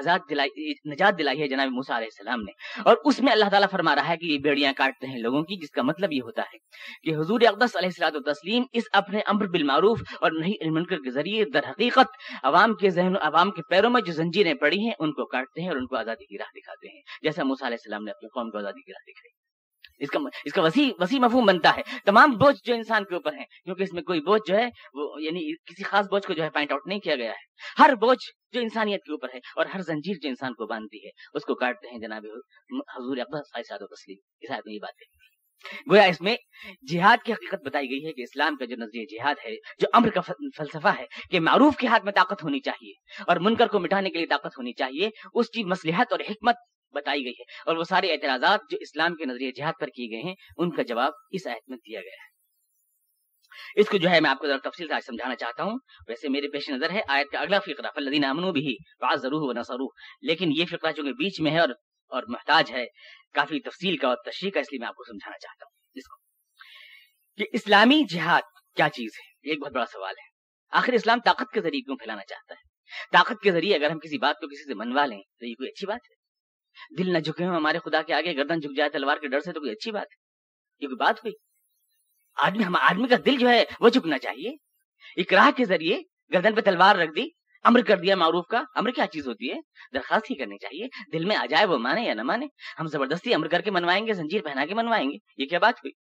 نجات دلائی ہے جناب موسیٰ علیہ السلام نے. اور اس میں اللہ تعالیٰ فرما رہا ہے کہ یہ بیڑیاں کاٹتے ہیں لوگوں کی، جس کا مطلب یہ ہوتا ہے کہ حضور اقدس علیہ الصلوۃ والتسلیم اس اپنے امر بالمعروف اور نہی عن المنکر کے ذریعے در حقیقت عوام کے ذہن و عوام کے پیروں میں جو زنجیریں پڑی ہیں ان کو کاٹتے ہیں اور ان کو آزادی کی راہ دکھاتے ہیں، جیسا موسیٰ علیہ السلام نے اپنی قوم کو آزادی کی راہ دکھائی. اس کا وسیع مفہوم بنتا ہے. تمام بوجھ جو انسان کے اوپر ہیں، کیونکہ اس میں کوئی بوجھ جو ہے وہ یعنی کسی خاص بوجھ کو جو ہے پوائنٹ آؤٹ نہیں کیا گیا ہے، ہر بوجھ جو انسانیت کے اوپر ہے اور ہر زنجیر جو انسان کو باندھتی ہے اس کو کاٹتے ہیں جناب حضور اقدس علیہ الصلوۃ والتسلیم. اس آیت میں یہ بات ہے، گویا اس میں جہاد کی حقیقت بتائی گئی ہے کہ اسلام کا جو نظریہ جہاد ہے، جو امر کا فلسفہ ہے کہ معروف کے ہاتھ میں طاقت ہونی چاہیے اور منکر کو مٹانے کے لیے طاقت ہونی چاہیے، اس کی مصلحت اور حکمت بتائی گئی ہے. اور وہ سارے اعتراضات جو اسلام کے نظریہ جہاد پر کیے گئے ہیں ان کا جواب اس آیت میں دیا گیا ہے. اس کو جو ہے میں آپ کو ذرا تفصیل سے سمجھانا چاہتا ہوں. ویسے میرے پیش نظر ہے آیت کا اگلا فقرہ فالذین آمنوا بہ وعزروہ ونصروہ، لیکن یہ فقرہ جو کہ بیچ میں ہے اور محتاج ہے کافی تفصیل کا اور تشریح کا، اس لیے میں آپ کو سمجھانا چاہتا ہوں اس کو کہ اسلامی جہاد کیا چیز ہے. یہ ایک بہت بڑا سوال ہے. آخر اسلام طاقت کے ذریعے کیوں پھیلانا چاہتا ہے؟ طاقت کے ذریعے اگر ہم کسی بات کو کسی سے منوا لیں تو یہ کوئی اچھی بات ہے؟ دل نہ جھکے ہوں ہمارے خدا کے آگے، گردن جھک جائے تلوار کے ڈر سے، تو کوئی اچھی بات ہے؟ یہ کوئی بات ہوئی؟ آدمی کا دل جو ہے وہ جھکنا چاہیے. اکراہ کے ذریعے گردن پہ تلوار رکھ دی، امر کر دیا معروف کا. امر کیا چیز ہوتی ہے؟ درخواست ہی کرنی چاہیے، دل میں آ جائے وہ مانے یا نہ مانے. ہم زبردستی امر کر کے منوائیں گے، زنجیر پہنا کے منوائیں گے، یہ کیا بات ہوئی؟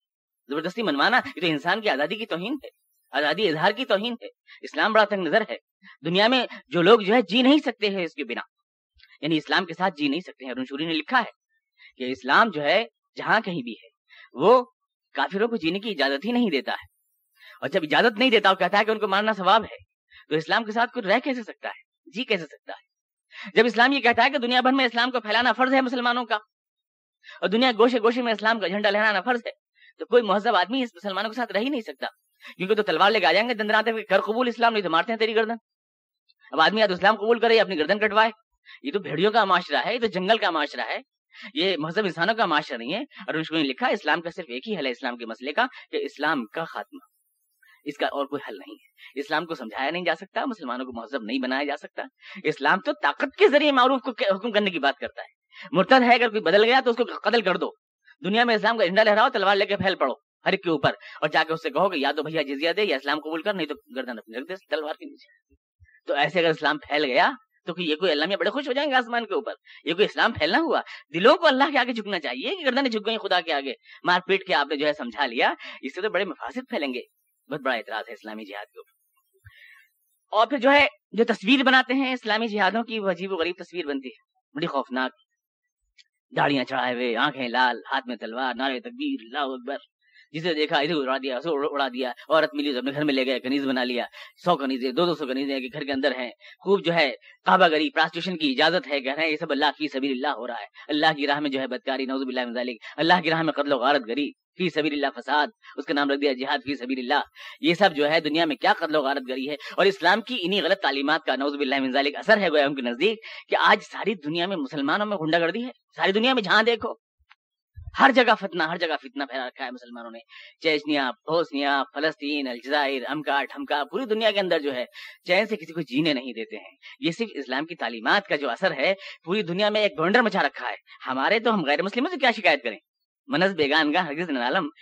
زبردستی منوانا یہ تو انسان کی آزادی کی توہین ہے، آزادی اظہار کی توہین ہے۔ اسلام بڑا تنگ نظر ہے، دنیا میں جو لوگ جو ہے جی نہیں سکتے ہیں اس کے بنا، یعنی اسلام کے ساتھ جی نہیں سکتے ہیں۔ ارون شوری نے لکھا ہے کہ اسلام جو ہے جہاں کہیں بھی ہے وہ کافروں کو جینے کی اجازت ہی نہیں دیتا ہے، اور جب اجازت نہیں دیتا اور کہتا ہے کہ ان کو مارنا ثواب ہے، تو اسلام کے ساتھ کوئی رہ کیسے سکتا ہے، جی کیسے سکتا ہے؟ جب اسلام یہ کہتا ہے کہ دنیا بھر میں اسلام کو پھیلانا فرض ہے مسلمانوں کا، اور دنیا گوشے گوشے میں اسلام کا جھنڈا لہرانا فرض ہے، تو کوئی مہذب آدمی اس مسلمانوں کے ساتھ رہ ہی نہیں سکتا، کیونکہ تو تلوار لے کے آ جائیں گے دندراتے ہوئے، کر قبول اسلام، نہیں تو مارتے ہیں تیری گردن۔ اب آدمی یا تو اسلام قبول کرے یا اپنی گردن کٹوائے۔ یہ تو بھیڑیوں کا معاشرہ ہے، یہ تو جنگل کا معاشرہ ہے، یہ مہذب انسانوں کا معاشرہ نہیں ہے۔ اور اس نے لکھا اسلام کا صرف ایک ہی حل ہے اسلام کے مسئلے کا، کہ اسلام کا خاتمہ، اس کا اور کوئی حل نہیں ہے۔ اسلام کو سمجھایا نہیں جا سکتا، مسلمانوں کو مہذب نہیں بنایا جا سکتا۔ اسلام تو طاقت کے ذریعے معروف کو حکم کرنے کی بات کرتا ہے۔ مرتد ہے اگر کوئی بدل گیا تو اس کو قتل کر دو، دنیا میں اسلام کا جھنڈا لہراؤ، تلوار لے کے پھیل پڑو ہر ایک کے اوپر، اور جا کے اس سے کہو کہ یا تو بھیا جزیہ دے یا اسلام قبول کر، نہیں تو گردن اپنی رکھ دے تلوار کے نیچے۔ تو ایسے اگر اسلام پھیل گیا تو یہ کوئی اللہ میں بڑے خوش ہو جائیں گے آسمان کے اوپر؟ یہ کوئی اسلام پھیلنا ہوا؟ دلوں کو اللہ کے آگے جھکنا چاہیے کہ گردنیں جھک گئی خدا کے آگے، مار پیٹ کے آپ نے جو ہے سمجھا لیا، اس سے تو بڑے مفاسد پھیلیں گے۔ بہت بڑا اعتراض ہے اسلامی جہاد کے اوپر۔ اور پھر جو ہے جو تصویر بناتے ہیں اسلامی جہادوں کی، وہ عجیب و غریب تصویر بنتی ہے، بڑی خوفناک، داڑیاں چڑھائے ہوئے، آنکھیں لال، ہاتھ میں تلوار، نعرے تکبیر، اللہ اکبر، جسے دیکھا ادھر اڑا دیا، اڑا دیا، عورت ملی تو اپنے گھر میں لے گئے، کنیز بنا لیا، 100 کنیزیں 200 کنیزیں کہ گھر کے اندر ہیں، خوب جو ہے کعبہ گری، پراسٹیوشن کی اجازت ہے، کہہ رہے ہیں یہ سب اللہ فی سبیل اللہ ہو رہا ہے، اللہ کی راہ میں جو ہے بدکاری، نعوذ باللہ من ذالک، اللہ کی راہ میں قتل و غارت گری، فی سبیل اللہ فساد، اس کا نام رکھ دیا جہاد فی سبیل اللہ۔ یہ سب جو ہے دنیا میں کیا قتل و غارت گری ہے، اور اسلام کی انہی غلط تعلیمات کا نعوذ باللہ من ذالک اثر ہے گویا ان کے نزدیک کہ آج ساری دنیا میں مسلمانوں میں غنڈہ گردی ہے، ساری دنیا میں جہاں دیکھو ہر جگہ فتنہ، ہر جگہ فتنہ پھیلا رکھا ہے مسلمانوں نے، چیچنیا، بوسنیا، فلسطین، الجزائر، امکا، پوری دنیا کے اندر جو ہے چین سے کسی کو جینے نہیں دیتے ہیں۔ یہ صرف اسلام کی تعلیمات کا جو اثر ہے، پوری دنیا میں ایک بھونڈر مچا رکھا ہے۔ ہمارے تو ہم غیر مسلموں سے کیا شکایت کریں، منس بیگان کا ہرگز نہ عالم۔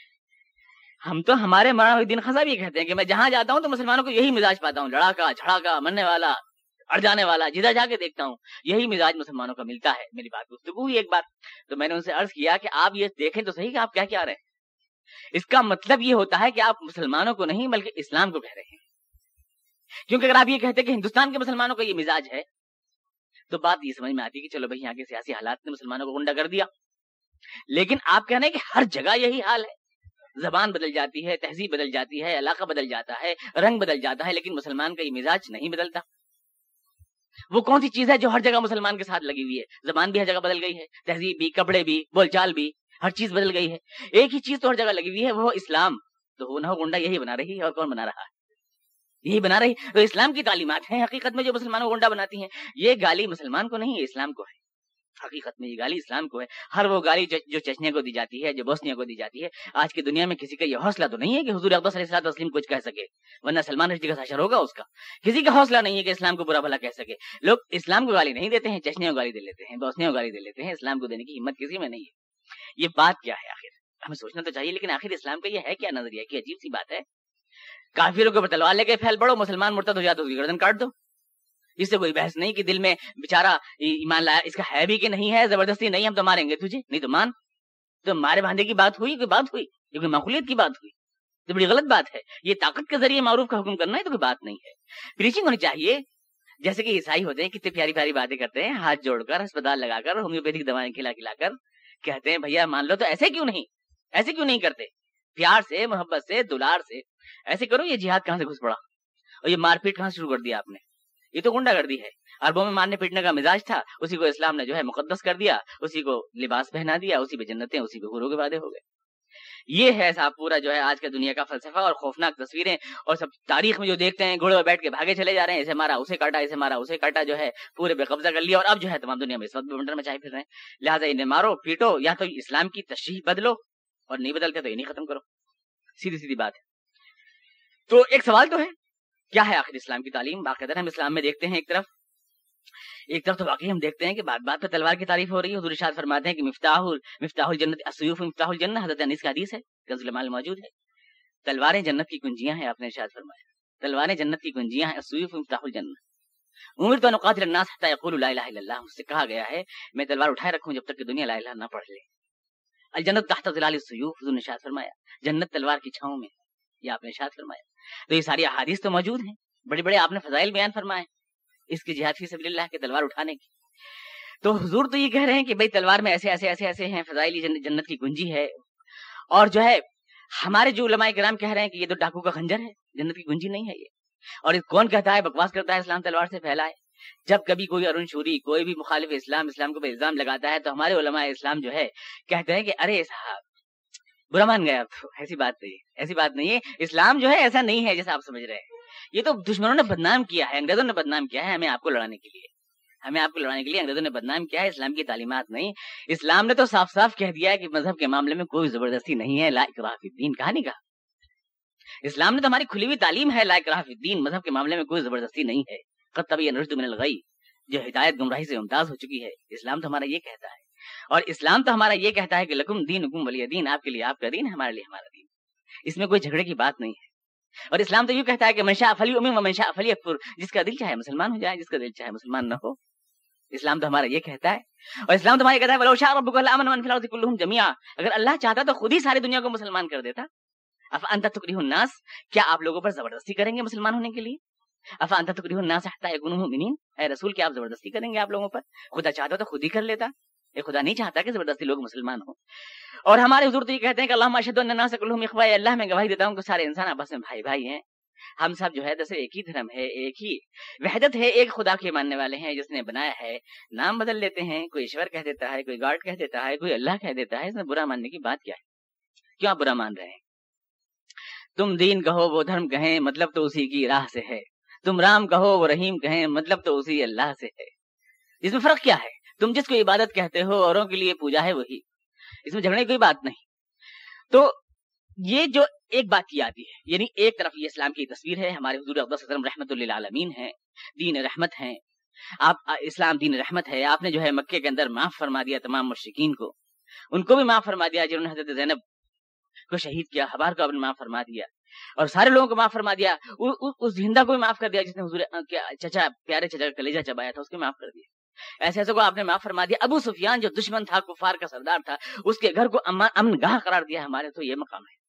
ہم تو ہمارے مولانا الدین خان صاحب یہ کہتے ہیں کہ میں جہاں جاتا ہوں تو مسلمانوں کو یہی مزاج پاتا ہوں، لڑاکا جھڑاکا، مرنے والا، اڑ جانے والا، جدھر جا کے دیکھتا ہوں یہی مزاج مسلمانوں کا ملتا ہے۔ میری بات گفتگو ہوئی ایک بار تو میں نے ان سے عرض کیا کہ آپ یہ دیکھیں تو صحیح کہ آپ کیا رہے ہیں۔ اس کا مطلب یہ ہوتا ہے کہ آپ مسلمانوں کو نہیں بلکہ اسلام کو کہہ رہے ہیں، کیونکہ اگر آپ یہ کہتے کہ ہندوستان کے مسلمانوں کا یہ مزاج ہے تو بات یہ سمجھ میں آتی کہ چلو بھائی یہاں کے سیاسی حالات نے مسلمانوں کو گنڈا کر دیا، لیکن آپ کہہ رہے ہیں کہ ہر جگہ یہی حال ہے، زبان بدل جاتی ہے، تہذیب بدل جاتی ہے، علاقہ بدل جاتا ہے، رنگ بدل جاتا ہے، لیکن مسلمان کا یہ مزاج نہیں بدلتا۔ وہ کون سی چیز ہے جو ہر جگہ مسلمان کے ساتھ لگی ہوئی ہے؟ زبان بھی ہر جگہ بدل گئی ہے، تہذیب بھی، کپڑے بھی، بول چال بھی، ہر چیز بدل گئی ہے۔ ایک ہی چیز تو ہر جگہ لگی ہوئی ہے، وہ اسلام، تو وہ نہ گنڈا یہی بنا رہی ہے، اور کون بنا رہا ہے؟ یہی بنا رہی۔ تو اسلام کی تعلیمات ہیں حقیقت میں جو مسلمانوں کو گنڈا بناتی ہیں۔ یہ گالی مسلمان کو نہیں ہے، اسلام کو ہے۔ حقیقت میں یہ گالی اسلام کو ہے۔ ہر وہ گالی جو چچنیا کو دی جاتی ہے، جو بوسنیا کو دی جاتی ہے، آج کی دنیا میں کسی کا یہ حوصلہ تو نہیں ہے کہ حضور اقدس علیہ الصلوۃ والتسلیم کچھ کہہ سکے، ورنہ سلمان رشدی کا ساشر ہوگا اس کا۔ کسی کا حوصلہ نہیں ہے کہ اسلام کو برا بھلا کہہ سکے۔ لوگ اسلام کو گالی نہیں دیتے ہیں، چچنیا کو گالی دے لیتے ہیں، بوسنیا کو گالی دے لیتے ہیں، اسلام کو دینے کی ہمت کسی میں نہیں ہے۔ یہ بات کیا ہے آخر؟ ہمیں سوچنا تو چاہیے، لیکن آخر اسلام کا یہ ہے کیا نظریہ؟ کی عجیب سی بات ہے۔ کافروں کے اوپر تلوار لے کے پھیل پڑو، مسلمان مرتد ہو جائے تو اس کی گردن کاٹ دو، اس سے کوئی بحث نہیں کہ دل میں بیچارہ ایمان لایا، اس کا ہے بھی کہ نہیں ہے، زبردستی نہیں ہم تو ماریں گے تجھے، نہیں تو مان، تو مارے باندھے کی بات ہوئی، کوئی بات ہوئی؟ یہ کوئی معقولیت کی بات ہوئی؟ تو بڑی غلط بات ہے۔ یہ طاقت کے ذریعے معروف کا حکم کرنا ہے تو کوئی بات نہیں ہے۔ پریچنگ ہونی چاہیے، جیسے کہ عیسائی ہوتے ہیں، کتنی پیاری پیاری باتیں کرتے ہیں، ہاتھ جوڑ کر، ہسپتال لگا کر، ہومیوپیتھک دوائیں کھلا کھلا کر کہتے ہیں بھیا مان لو، تو ایسے کیوں نہیں کرتے؟ پیار سے، محبت سے، دلار سے ایسے کرو۔ یہ جہاد کہاں سے گھس پڑا، اور یہ مار پیٹ کہاں سے شروع کر دیا آپ نے؟ یہ تو گنڈا گردی ہے۔ عربوں میں مارنے پیٹنے کا مزاج تھا، اسی کو اسلام نے جو ہے مقدس کر دیا، اسی کو لباس پہنا دیا، اسی پہ جنتیں، اسی پہ حوروں کے وعدے ہو گئے۔ یہ ہے صاحب پورا جو ہے آج کا دنیا کا فلسفہ، اور خوفناک تصویریں، اور سب تاریخ میں جو دیکھتے ہیں گھوڑے پہ بیٹھ کے بھاگے چلے جا رہے ہیں، اسے مارا اسے کاٹا، اسے مارا اسے کاٹا، جو ہے پورے بے قبضہ کر لیا، اور اب جو ہے تمام دنیا میں اس وقت بنڈر مچائے پھر رہے ہیں۔ لہٰذا انہیں مارو پیٹو، یا تو اسلام کی تشریح بدلو، اور نہیں بدلتے تو انہیں ختم کرو، سیدھی بات ہے۔ تو ایک سوال تو ہے، کیا ہے آخر اسلام کی تعلیم؟ باقاعدہ ہم اسلام میں دیکھتے ہیں ایک طرف تو واقعی ہم دیکھتے ہیں کہ بات بات پہ تلوار کی تعریف ہو رہی ہے۔ حضور ارشاد فرماتے ہیں کہ مفتاح الجنت السیوف مفتاح الجنہ، حضرت انیس کا حدیث ہے، کنز المال موجود ہے۔ تلواریں جنت کی کنجیاں ہیں، آپ نے ارشاد فرمایا تلواریں جنت کی کنجیاں ہیں، السیوف مفتاح الجنہ۔ امرت ان اقاتل الناس حتی یقولوا لا الہ الا اللہ، مجھ سے کہا گیا ہے میں تلوار اٹھائے رکھوں جب تک کہ دنیا لا الہ نہ پڑھ لے۔ الجنت تحت ظلال السیوف، حضور نے ارشاد فرمایا جنت تلوار کی چھاؤں میں، یہ آپ نے ارشاد فرمایا. تو یہ ساری احادیث تو موجود ہیں، بڑے بڑے آپ نے فضائل بیان فرمائے اس کی جہاد فی سبیل اللہ کے تلوار اٹھانے کی. تو حضور تو یہ کہہ رہے ہیں کہ بھئی تلوار میں ایسے ایسے ایسے ایسے ہیں فضائل، جنت کی گنجی ہے. اور جو ہے ہمارے جو علماء کرام کہہ رہے ہیں کہ یہ تو ڈاکو کا خنجر ہے، جنت کی گنجی نہیں ہے یہ. اور کون کہتا ہے، بکواس کرتا ہے اسلام تلوار سے پھیلا ہے. جب کبھی کوئی ارون شوری، کوئی بھی مخالف اسلام کو الزام لگاتا ہے تو ہمارے علماء اسلام جو ہے کہتے ہیں کہ ارے صاحب برا مان گیا. ایسی بات نہیں، ایسی بات نہیں ہے. اسلام جو ہے ایسا نہیں ہے جیسا آپ سمجھ رہے ہیں. یہ تو دشمنوں نے بدنام کیا ہے، انگریزوں نے بدنام کیا ہے ہمیں آپ کو لڑانے کے لیے. انگریزوں نے بدنام کیا ہے، اسلام کی تعلیمات نہیں. اسلام نے تو صاف صاف کہہ دیا ہے کہ مذہب کے معاملے میں کوئی زبردستی نہیں ہے. لا اکراہ فی الدین کہا نہیں کہا؟ اسلام نے تو ہماری کھلی ہوئی تعلیم ہے، لا اکراہ فی الدین، مذہب کے معاملے میں کوئی زبردستی نہیں ہے. قد تبین الرشد من الغی، جو ہدایت گمراہی سے ممتاز ہو چکی ہے. اسلام تو ہمارا یہ کہتا ہے، اور اسلام تو ہمارا یہ کہتا ہے کہ لکم دینکم ولی دین، آپ کے لیے آپ کا دین ہے، ہمارے لیے ہمارا دین. اس میں کوئی جھگڑے کی بات نہیں ہے. اور اسلام تو یوں کہتا ہے کہ من شاء فلیؤمن ومن شاء فلیکفر، جس کا دل چاہے مسلمان ہو جائے، جس کا دل چاہے مسلمان نہ ہو. اسلام تو ہمارا یہ کہتا ہے. اور اسلام تو ہمارا یہ کہتا ہے ولو شاء ربک لآمن من فی الارض کلھم جميعا، اگر اللہ چاہتا تو خود ہی ساری دنیا کو مسلمان کر دیتا. افانت تکرہ الناس، کیا آپ لوگوں پر زبردستی کریں گے مسلمان ہونے کے لیے؟ افانت تکرہ الناس حتی یکونوا مؤمنین، اے رسول کیا آپ زبردستی کریں گے آپ لوگوں پر؟ خدا چاہتا تو خود ہی کر لیتا. یہ خدا نہیں چاہتا کہ زبردستی لوگ مسلمان ہوں. اور ہمارے حضور تو یہ کہتے ہیں کہ اللہم اشہد ان الناس کلھم اخوہ، اللہ میں گواہی دیتا ہوں کہ سارے انسان آپس میں بھائی بھائی ہیں. ہم سب جو ہے جیسے ایک ہی دھرم ہے، ایک ہی وحدت ہے، ایک خدا کے ماننے والے ہیں جس نے بنایا ہے. نام بدل لیتے ہیں، کوئی ایشور کہہ دیتا ہے، کوئی گاڈ کہہ دیتا ہے، کوئی اللہ کہہ دیتا ہے. اس میں برا ماننے کی بات کیا ہے؟ کیوں آپ برا مان رہے ہیں؟ تم دین کہو وہ دھرم کہیں، مطلب تو اسی کی راہ سے ہے. تم رام کہو وہ رحیم کہیں، مطلب تو اسی اللہ سے ہے. اس میں فرق کیا ہے؟ تم جس کو عبادت کہتے ہو اوروں کے لیے پوجا ہے وہی. اس میں جھگڑنے کی کوئی بات نہیں. تو یہ جو ایک بات کی آتی ہے، یعنی ایک طرف یہ اسلام کی تصویر ہے، ہمارے حضور اقدس صلی اللہ علیہ وسلم رحمت للعالمین ہیں، دین رحمت ہیں. آپ اسلام دین رحمت ہے. آپ نے جو ہے مکے کے اندر معاف فرما دیا تمام مشرکین کو، ان کو بھی معاف فرما دیا جنہوں نے حضرت زینب کو شہید کیا. حبار کو آپ نے معاف فرما دیا، اور سارے لوگوں کو معاف فرما دیا. اس ہندا کو بھی معاف کر دیا جس نے حضور چچا پیارے چچا کا کلیجہ چبایا تھا، اس کو معاف کر دیا. ایسے ایسے کو آپ نے معاف فرما دیا. ابو سفیان جو دشمن تھا، کفار کا سردار تھا، اس کے گھر کو امن گاہ قرار دیا. ہمارے تو یہ مقام ہے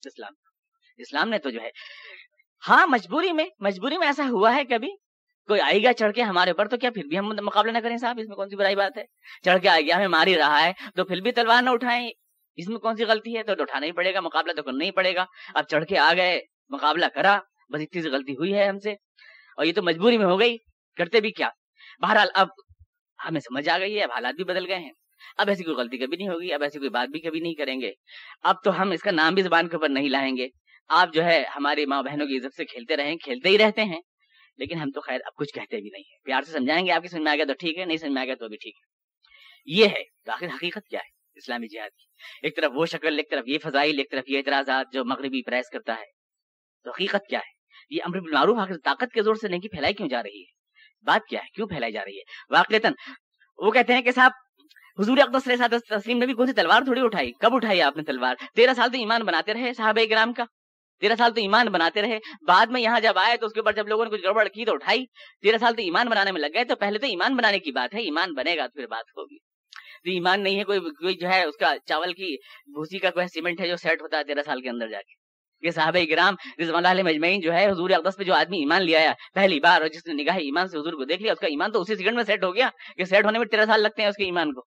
اسلام نے تو جو ہے. ہاں مجبوری میں ایسا ہوا ہے کبھی کوئی آئے گا چڑھ کے ہمارے اوپر، تو کیا پھر بھی ہم مقابلہ نہ کریں صاحب؟ اس میں کون سی برائی بات ہے؟ چڑھ کے آ گیا ہمیں مار ہی رہا ہے تو پھر بھی تلوار نہ اٹھائیں، اس میں کون سی غلطی ہے؟ تو اٹھانا ہی پڑے گا، مقابلہ تو کرنا ہی پڑے گا. اب چڑھ کے آ گئے، مقابلہ کرا، بس اتنی سی غلطی ہوئی ہے ہم سے، اور یہ تو مجبوری میں ہو گئی، کرتے بھی کیا. بہرحال اب ہمیں سمجھ آ گئی ہے، اب حالات بھی بدل گئے ہیں. اب ایسی کوئی غلطی کبھی نہیں ہوگی، اب ایسی کوئی بات بھی کبھی نہیں کریں گے. اب تو ہم اس کا نام بھی زبان کے اوپر نہیں لائیں گے. آپ جو ہے ہماری ماں بہنوں کی عزت سے کھیلتے رہیں، کھیلتے ہی رہتے ہیں، لیکن ہم تو خیر اب کچھ کہتے بھی نہیں ہیں. پیار سے سمجھائیں گے، آپ کی سمجھ میں آ گیا تو ٹھیک ہے، نہیں سمجھ میں آ گیا تو بھی ٹھیک ہے. یہ ہے تو آخر حقیقت کیا ہے اسلامی جہاد کی؟ ایک طرف وہ شکل، ایک طرف یہ فضائل، ایک طرف یہ اعتراضات جو مغربی پریس کرتا ہے. تو حقیقت کیا ہے؟ یہ امر بالمعروف آخر طاقت کے زور سے نہیں کہ پھیلائی کیوں جا رہی ہے؟ بات کیا ہے؟ کیوں پھیلائی جا رہی ہے؟ واقعتاً وہ کہتے ہیں کہ صاحب حضور اقدس صلی اللہ علیہ وسلم تسلیم نے بھی کون سی تلوار تھوڑی اٹھائی. کب اٹھائی آپ نے تلوار؟ 13 سال تو ایمان بناتے رہے صحابہ کرام کا، 13 سال تو ایمان بناتے رہے. بعد میں یہاں جب آئے تو اس کے اوپر جب لوگوں نے کچھ گڑبڑ کی تو اٹھائی. 13 سال تو ایمان بنانے میں لگ گئے. تو پہلے تو ایمان بنانے کی بات ہے، ایمان بنے گا تو پھر بات ہوگی. تو ایمان نہیں ہے کوئی جو ہے اس کا چاول کی بھوسی کا کوئی سیمنٹ ہے جو سیٹ ہوتا ہے 13 سال کے اندر جا کے. یہ صحابہ کرام رضوان اللہ علیہ مجمعین جو ہے حضور اقدس پہ جو آدمی ایمان لے آیا پہلی بار، اور جس نے نگاہ ایمان سے حضور کو دیکھ لیا، اس کا ایمان تو اسی سیکنڈ میں سیٹ ہو گیا کہ سیٹ ہونے میں 13 سال لگتے ہیں اس کے ایمان کو.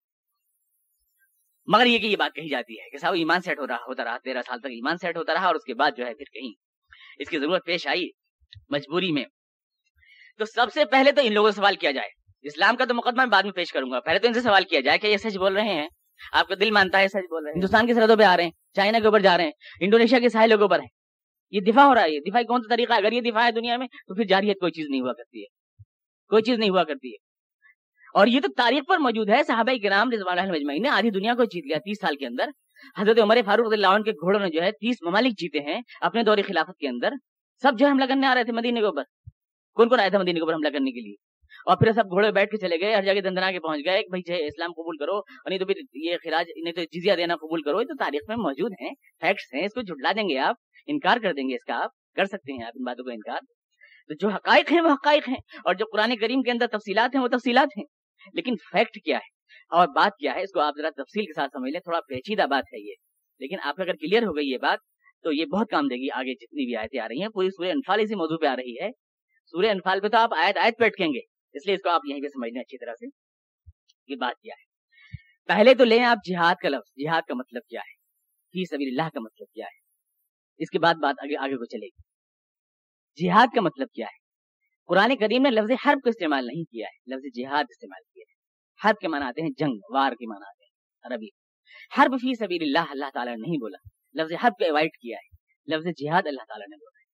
مگر یہ کہ یہ بات کہی جاتی ہے کہ صاحب ایمان سیٹ ہوتا رہا 13 سال تک ایمان سیٹ ہوتا رہا، اور اس کے بعد جو ہے پھر کہیں اس کی ضرورت پیش آئی مجبوری میں. تو سب سے پہلے تو ان لوگوں سے سوال کیا جائے. اسلام کا تو مقدمہ میں بعد میں پیش کروں گا، پہلے تو ان سے سوال کیا جائے کہ یہ سچ بول رہے ہیں؟ آپ کا دل مانتا ہے سچ بول رہے ہیں؟ ہندوستان کی سرحدوں پہ آ رہے ہیں، چائنا کے اوپر جا رہے ہیں، انڈونیشیا کے ساحلوں کے اوپر ہیں، یہ دفاع ہو رہا ہے. یہ دفاع کون سا طریقہ ہے؟ اگر یہ دفاع ہے دنیا میں تو پھر جارحیت کوئی چیز نہیں ہوا کرتی ہے، کوئی چیز نہیں ہوا کرتی ہے. اور یہ تو تاریخ پر موجود ہے. صحابہ کرام رضوان اللہ مجمعین نے آدھی دنیا کو جیت لیا 30 سال کے اندر. حضرت عمر فاروق رضی اللہ عنہ کے گھوڑوں نے جو ہے 30 ممالک جیتے ہیں اپنے دور خلافت کے اندر. سب جو ہے حملہ کرنے آ رہے تھے مدینے کے اوپر. کون کون آیا تھا مدینے کے اوپر حملہ کرنے کے لیے؟ اور پھر سب گھوڑے بیٹھ کے چلے گئے، ہر جگہ دندنا کے پہنچ گئے کہ بھائی اسلام قبول کرو، اور نہیں تو پھر یہ خراج نہیں تو جزیہ دینا قبول کرو. یہ تو تاریخ میں موجود ہیں، فیکٹس ہیں. اس کو جھٹلا دیں گے آپ، انکار کر دیں گے اس کا؟ آپ کر سکتے ہیں آپ ان باتوں کو انکار؟ تو جو حقائق ہیں وہ حقائق ہیں، اور جو قرآن کریم کے اندر تفصیلات ہیں وہ تفصیلات ہیں. لیکن فیکٹ کیا ہے؟ اور بات کیا ہے اس کو آپ ذرا تفصیل کے ساتھ سمجھ لیں، تھوڑا پیچیدہ بات ہے یہ، لیکن آپ اگر کلیئر ہو گئی یہ بات تو یہ بہت کام دے گی آگے جتنی بھی آیتیں آ رہی ہیں. پوری سورہ انفال اسی موضوع پہ آ رہی ہے. سورہ انفال پہ تو آپ آیت آیت پہ اٹکیں گے، اس لیے اس کو آپ یہیں پہ سمجھ لیں اچھی طرح سے. یہ بات کیا ہے، پہلے تو لیں آپ جہاد کا لفظ. جہاد کا مطلب کیا ہے، فی سبیل اللہ کا مطلب کیا ہے، اس کے بعد بات آگے کو چلے گی. جہاد کا مطلب کیا ہے؟ قرآن کریم نے لفظ حرب کو استعمال نہیں کیا ہے، لفظ جہاد استعمال کیا ہے. حرب کے معنی آتے ہیں جنگ، وار کے معنی آتے ہیں عربی. حرب فی سبیل اللہ اللہ تعالیٰ نے نہیں بولا، لفظ حرب کو ایوائڈ کیا ہے، لفظ جہاد اللہ تعالیٰ نے بولا ہے.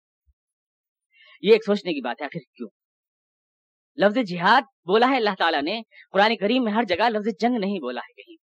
یہ ایک سوچنے کی بات ہے، آخر کیوں لفظ جہاد بولا ہے اللہ تعالیٰ نے؟ قرآن کریم میں ہر جگہ لفظ جنگ نہیں بولا ہے کہیں.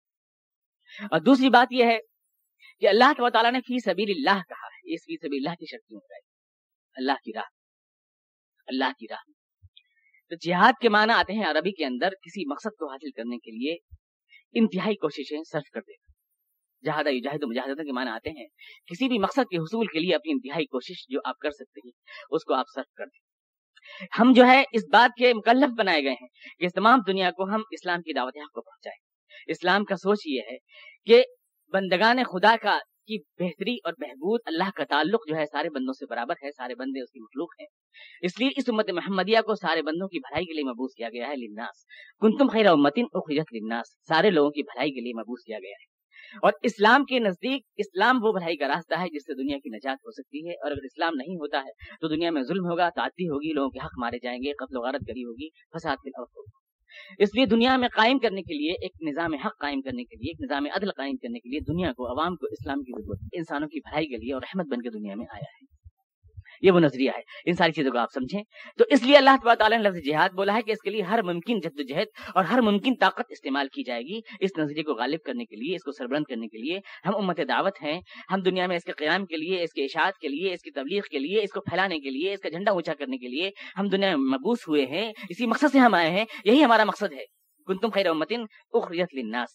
اور دوسری بات یہ ہے کہ اللہ تعالیٰ نے فی سبیل اللہ کہا ہے. اس فی سبیل اللہ کی شرط کیوں ہے؟ اللہ کی راہ، اللہ کی راہ. تو جہاد کے معنی آتے ہیں عربی کے اندر کسی مقصد کو حاصل کرنے کے لیے انتہائی کوششیں صرف کر دینا. جہاد یجاہد مجاہدہ کے معنی آتے ہیں کسی بھی مقصد کے حصول کے لیے اپنی انتہائی کوشش جو آپ کر سکتے ہیں اس کو آپ صرف کر دیں. ہم جو ہے اس بات کے مکلف بنائے گئے ہیں کہ تمام دنیا کو ہم اسلام کی دعوت حق کو پہنچائیں. اسلام کا سوچ یہ ہے کہ بندگان خدا کی بہتری اور بہبود، اللہ کا تعلق جو ہے سارے بندوں سے برابر ہے، سارے بندے اس کی مخلوق ہیں. اس لیے اس امت محمدیہ کو سارے بندوں کی بھلائی کے لیے مبعوث کیا گیا ہے. للناس کنتم خیر امۃ اخرجت للناس، سارے لوگوں کی بھلائی کے لیے مبعوث کیا گیا ہے. اور اسلام کے نزدیک اسلام وہ بھلائی کا راستہ ہے جس سے دنیا کی نجات ہو سکتی ہے. اور اگر اسلام نہیں ہوتا ہے تو دنیا میں ظلم ہوگا، تعدی ہوگی، لوگوں کے حق مارے جائیں گے، قتل و غارت گری ہوگی، فساد فی الارض ہوگا. اس لیے دنیا میں قائم کرنے کے لیے، ایک نظام حق قائم کرنے کے لیے، ایک نظام عدل قائم کرنے کے لیے دنیا کو، عوام کو اسلام کی ضرورت، انسانوں کی بھلائی کے لیے، اور رحمت بن کے دنیا میں آیا ہے. یہ وہ نظریہ ہے. ان ساری چیزوں کو آپ سمجھیں. تو اس لیے اللہ تعالیٰ نے لفظ جہاد بولا ہے کہ اس کے لیے ہر ممکن جدوجہد اور ہر ممکن طاقت استعمال کی جائے گی. اس نظریے کو غالب کرنے کے لیے، اس کو سربلند کرنے کے لیے ہم امت دعوت ہیں. ہم دنیا میں اس کے قیام کے لیے، اس کے اشاعت کے لیے، اس کی تبلیغ کے لیے، اس کو پھیلانے کے لیے، اس کا جھنڈا اونچا کرنے کے لیے ہم دنیا میں مبعوث ہوئے ہیں. اسی مقصد سے ہم آئے ہیں. یہی ہمارا مقصد ہے. کنتم خیر امۃ اخرجت للناس.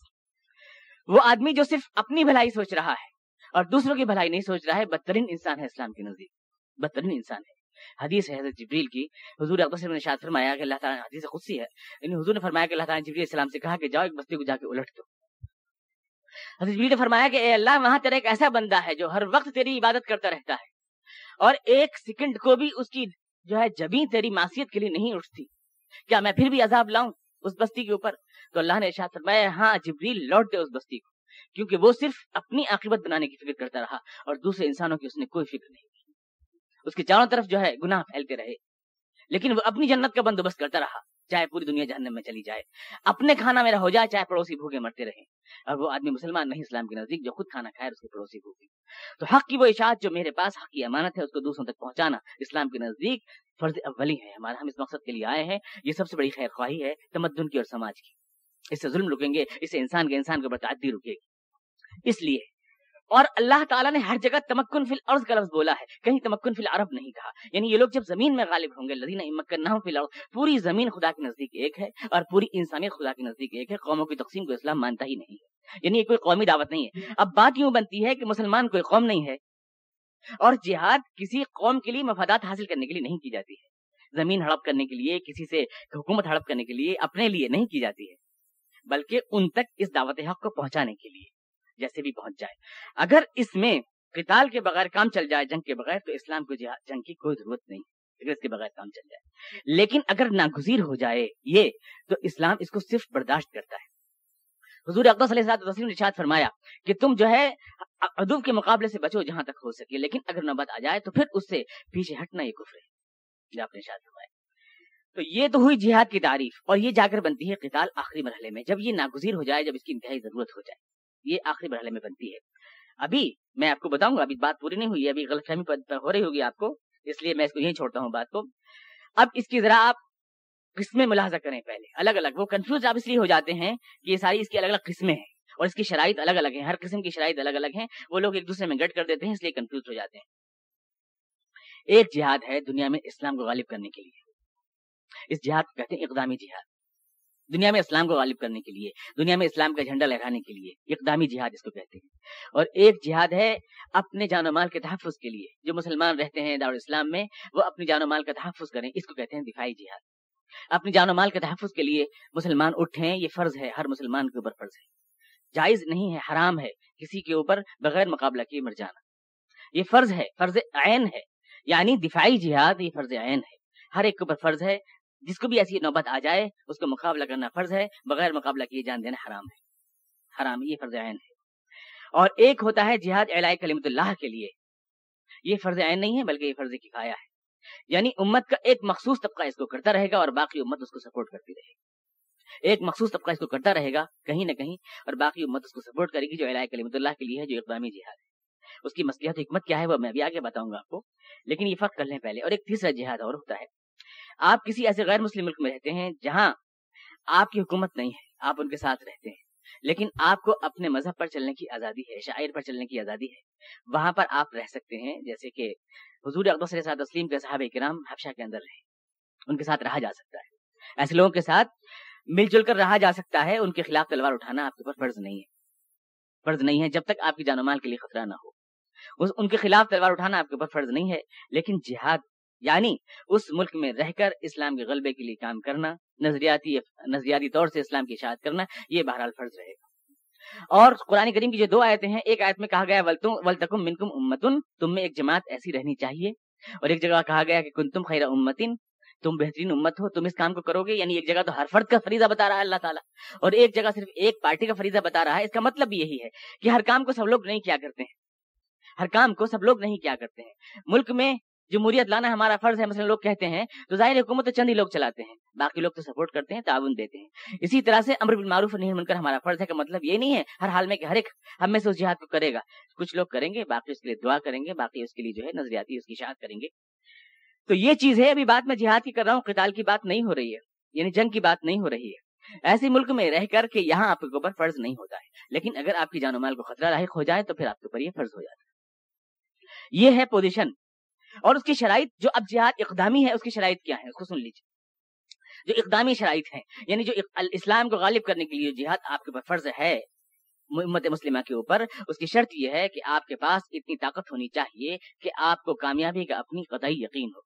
وہ آدمی جو صرف اپنی بھلائی سوچ رہا ہے اور دوسروں کی بھلائی نہیں سوچ رہا ہے، بدترین انسان ہے اسلام کے نزدیک. بدترین انسان ہے. حدیث ہے حضرت جبریل کی، حضور اقدس نے ارشاد فرمایا کہ اللہ تعالیٰ نے، حدیث قدسی ہے، یعنی حضور نے فرمایا کہ اللہ تعالیٰ نے جبریل السلام سے کہا کہ جاؤ ایک بستی کو جا کے الٹ دو. حضرت جبریل نے فرمایا کہ اے اللہ، وہاں تیرا ایک ایسا بندہ ہے جو ہر وقت تیری عبادت کرتا رہتا ہے اور ایک سیکنڈ کو بھی اس کی جو ہے جبیں تیری معصیت کے لیے نہیں اٹھتی، کیا میں پھر بھی عذاب لاؤں اس بستی کے اوپر؟ تو اللہ نے ارشاد فرمایا ہاں جبریل لوٹ دے اس بستی کو، کیونکہ وہ صرف اپنی عاقبت بنانے کی فکر کرتا رہا اور دوسرے انسانوں کی اس نے کوئی فکر نہیں کی. اس کے چاروں طرف جو ہے گناہ پھیلتے رہے، لیکن وہ اپنی جنت کا بندوبست کرتا رہا، چاہے پوری دنیا جہنم میں چلی جائے، اپنے کھانا میرا ہو جائے، چاہے پڑوسی بھوکے مرتے رہیں. اور وہ آدمی مسلمان نہیں اسلام کے نزدیک جو خود کھانا کھائے اس کے پڑوسی بھوکے. تو حق کی وہ اشاعت جو میرے پاس حق کی امانت ہے اس کو دوسروں تک پہنچانا اسلام کے نزدیک فرض اولی ہے ہمارا. ہم اس مقصد کے لیے آئے ہیں. یہ سب سے بڑی خیر خواہی ہے تمدن کی اور سماج کی. اس سے ظلم رکیں گے، اس سے انسان کے انسان کے اوپر تعدی رکے گی. اس لیے اور اللہ تعالیٰ نے ہر جگہ تمکن فی الارض کا لفظ بولا ہے، کہیں تمکن فی العرب نہیں کہا. یعنی یہ لوگ جب زمین میں غالب ہوں گے، الذین مکناہم فی الارض، پوری زمین خدا کے نزدیک ایک ہے اور پوری انسانیت خدا کے نزدیک ایک ہے. قوموں کی تقسیم کو اسلام مانتا ہی نہیں ہے. یعنی یہ کوئی قومی دعوت نہیں ہے. اب بات یوں بنتی ہے کہ مسلمان کوئی قوم نہیں ہے اور جہاد کسی قوم کے لیے مفادات حاصل کرنے کے لیے نہیں کی جاتی ہے، زمین ہڑپ کرنے کے لیے، کسی سے حکومت ہڑپ کرنے کے لیے، اپنے لیے نہیں کی جاتی ہے، بلکہ ان تک اس دعوت حق کو پہنچانے کے لیے جیسے بھی پہنچ جائے. اگر اس میں قتال کے بغیر کام چل جائے، جنگ کے بغیر، تو اسلام کو جنگ کی کوئی ضرورت نہیں اگر اس کے بغیر کام چل جائے. لیکن اگر ناگزیر ہو جائے یہ، تو اسلام اس کو صرف برداشت کرتا ہے. حضور اقدس علیہ الصلوۃ والتسلیم نے ارشاد فرمایا کہ تم جو ہے عدو کے مقابلے سے بچو جہاں تک ہو سکے، لیکن اگر نوبت آ جائے تو پھر اس سے پیچھے ہٹنا یہ کفر ہے جو آپ نے ارشاد فرمایا. تو یہ تو ہوئی جہاد کی تعریف، اور یہ جا کر بنتی ہے قتال آخری مرحلے میں، جب یہ ناگزیر ہو جائے، جب اس کی انتہائی ضرورت ہو جائے، یہ آخری مرحلے میں بنتی ہے. ابھی میں آپ کو بتاؤں گا، ابھی بات پوری نہیں ہوئی ہے، ابھی غلط فہمی ہو رہی ہوگی آپ کو، اس لیے میں اس کو یہیں چھوڑتا ہوں بات کو. اب اس کی ذرا آپ قسمیں ملاحظہ کریں پہلے، الگ الگ. وہ کنفیوز آپ اس لیے ہو جاتے ہیں کہ یہ ساری اس کی الگ الگ قسمیں ہیں اور اس کی شرائط الگ الگ ہیں، ہر قسم کی شرائط الگ الگ ہیں. وہ لوگ ایک دوسرے میں گڈ کر دیتے ہیں، اس لیے کنفیوز ہو جاتے ہیں. ایک جہاد ہے دنیا میں اسلام کو غالب کرنے کے لیے، اس جہاد کو کہتے ہیں اقدامی جہاد. دنیا میں اسلام کو غالب کرنے کے لیے، دنیا میں اسلام کا جھنڈا لہرانے کے لیے اقدامی جہاد اس کو کہتے ہیں. اور ایک جہاد ہے اپنے جان و مال کے تحفظ کے لیے، جو مسلمان رہتے ہیں دارالاسلام میں وہ اپنی جان و مال کا تحفظ کریں، اس کو کہتے ہیں دفاعی جہاد. اپنی جان و مال کے تحفظ کے لیے مسلمان اٹھیں، یہ فرض ہے، ہر مسلمان کے اوپر فرض ہے، جائز نہیں ہے، حرام ہے کسی کے اوپر بغیر مقابلہ کیے مر جانا، یہ فرض ہے، فرض عین ہے، یعنی دفاعی جہاد یہ فرض عین ہے، ہر ایک کے اوپر فرض ہے، جس کو بھی ایسی نوبت آ جائے اس کو مقابلہ کرنا فرض ہے، بغیر مقابلہ کیے جان دینا حرام ہے، حرام یہ فرض عین ہے۔ اور ایک ہوتا ہے جہاد اعلاء کلمت اللہ کے لیے، یہ فرض عین نہیں ہے بلکہ یہ فرض کفایہ ہے، یعنی امت کا ایک مخصوص طبقہ اس کو کرتا رہے گا اور باقی امت اس کو سپورٹ کرتی رہے گی، ایک مخصوص طبقہ اس کو کرتا رہے گا کہیں نہ کہیں اور باقی امت اس کو سپورٹ کرے گی، جو اعلاء کلمت اللہ کے لیے ہے، جو اقدامی جہاد ہے۔ اس کی مصلحت حکمت کیا ہے وہ میں بھی آگے بتاؤں گا آپ کو، لیکن یہ فرق کر لیں پہلے۔ اور ایک تیسرا جہاد اور ہوتا ہے، آپ کسی ایسے غیر مسلم ملک میں رہتے ہیں جہاں آپ کی حکومت نہیں ہے، آپ ان کے ساتھ رہتے ہیں، لیکن آپ کو اپنے مذہب پر چلنے کی آزادی ہے، شعائر پر چلنے کی آزادی ہے، وہاں پر آپ رہ سکتے ہیں، جیسے کہ حضور اقدس صلی اللہ علیہ وسلم کے صحابہ کرام حبشہ کے اندر رہے، ان کے ساتھ رہا جا سکتا ہے، ایسے لوگوں کے ساتھ مل جل کر رہا جا سکتا ہے، ان کے خلاف تلوار اٹھانا آپ کے اوپر فرض نہیں ہے، فرض نہیں ہے جب تک آپ کی جان و مال کے لیے خطرہ نہ ہو، ان کے خلاف تلوار اٹھانا آپ کے اوپر فرض نہیں ہے، لیکن جہاد یعنی اس ملک میں رہ کر اسلام کے غلبے کے لیے کام کرنا، نظریاتی طور سے اسلام کی اشاعت کرنا، یہ بہرحال فرض رہے گا۔ اور قرآن کریم کی جو دو آیتیں ہیں، ایک آیت میں کہا گیا وَلْتَكُمْ مِنْكُمْ أُمَّةٌ، تم میں ایک جماعت ایسی رہنی چاہیے، اور ایک جگہ کہا گیا کہ کنتم خیر امتن، تم بہترین امت ہو، تم اس کام کو کرو گے، یعنی ایک جگہ تو ہر فرد کا فریضہ بتا رہا ہے اللہ تعالیٰ، اور ایک جگہ صرف ایک پارٹی کا فریضہ بتا رہا ہے۔ اس کا مطلب بھی یہی ہے کہ ہر کام کو سب لوگ نہیں کیا کرتے ہیں، ہر کام کو سب لوگ نہیں کیا کرتے ہیں۔ ملک میں جمہوریت لانا ہمارا فرض ہے مثلا لوگ کہتے ہیں، تو ظاہر حکومت تو چند ہی لوگ چلاتے ہیں، باقی لوگ تو سپورٹ کرتے ہیں، تعاون دیتے ہیں۔ اسی طرح سے امر بالمعروف اور نہی عن المنکر ہمارا فرض ہے، کا مطلب یہ نہیں ہے ہر حال میں کہ ہر ایک ہم میں سے اس جہاد کو کرے گا، کچھ لوگ کریں گے، باقی اس کے لیے دعا کریں گے، باقی اس کے لیے جو ہے نظریاتی اس کی اشاعت کریں گے۔ تو یہ چیز ہے، ابھی بات میں جہاد کی کر رہا ہوں، قتال کی بات نہیں ہو رہی ہے، یعنی جنگ کی بات نہیں ہو رہی ہے، ایسے ملک میں رہ کر کے یہاں آپ کے اوپر فرض نہیں ہوتا ہے، لیکن اگر آپ کی جان و مال کو خطرہ لاحق ہو جائے تو پھر آپ کے اوپر یہ فرض ہو جاتا ہے۔ یہ ہے پوزیشن، اور اس کی شرائط جو اب جہاد اقدامی ہے اس کی شرائط کیا ہے اس کو سن لیجیے۔ جو اقدامی شرائط ہیں، یعنی جو اسلام کو غالب کرنے کے لیے جہاد آپ کے اوپر فرض ہے امت مسلمہ کے اوپر، اس کی شرط یہ ہے کہ آپ کے پاس اتنی طاقت ہونی چاہیے کہ آپ کو کامیابی کا اپنی قطعی یقین ہو،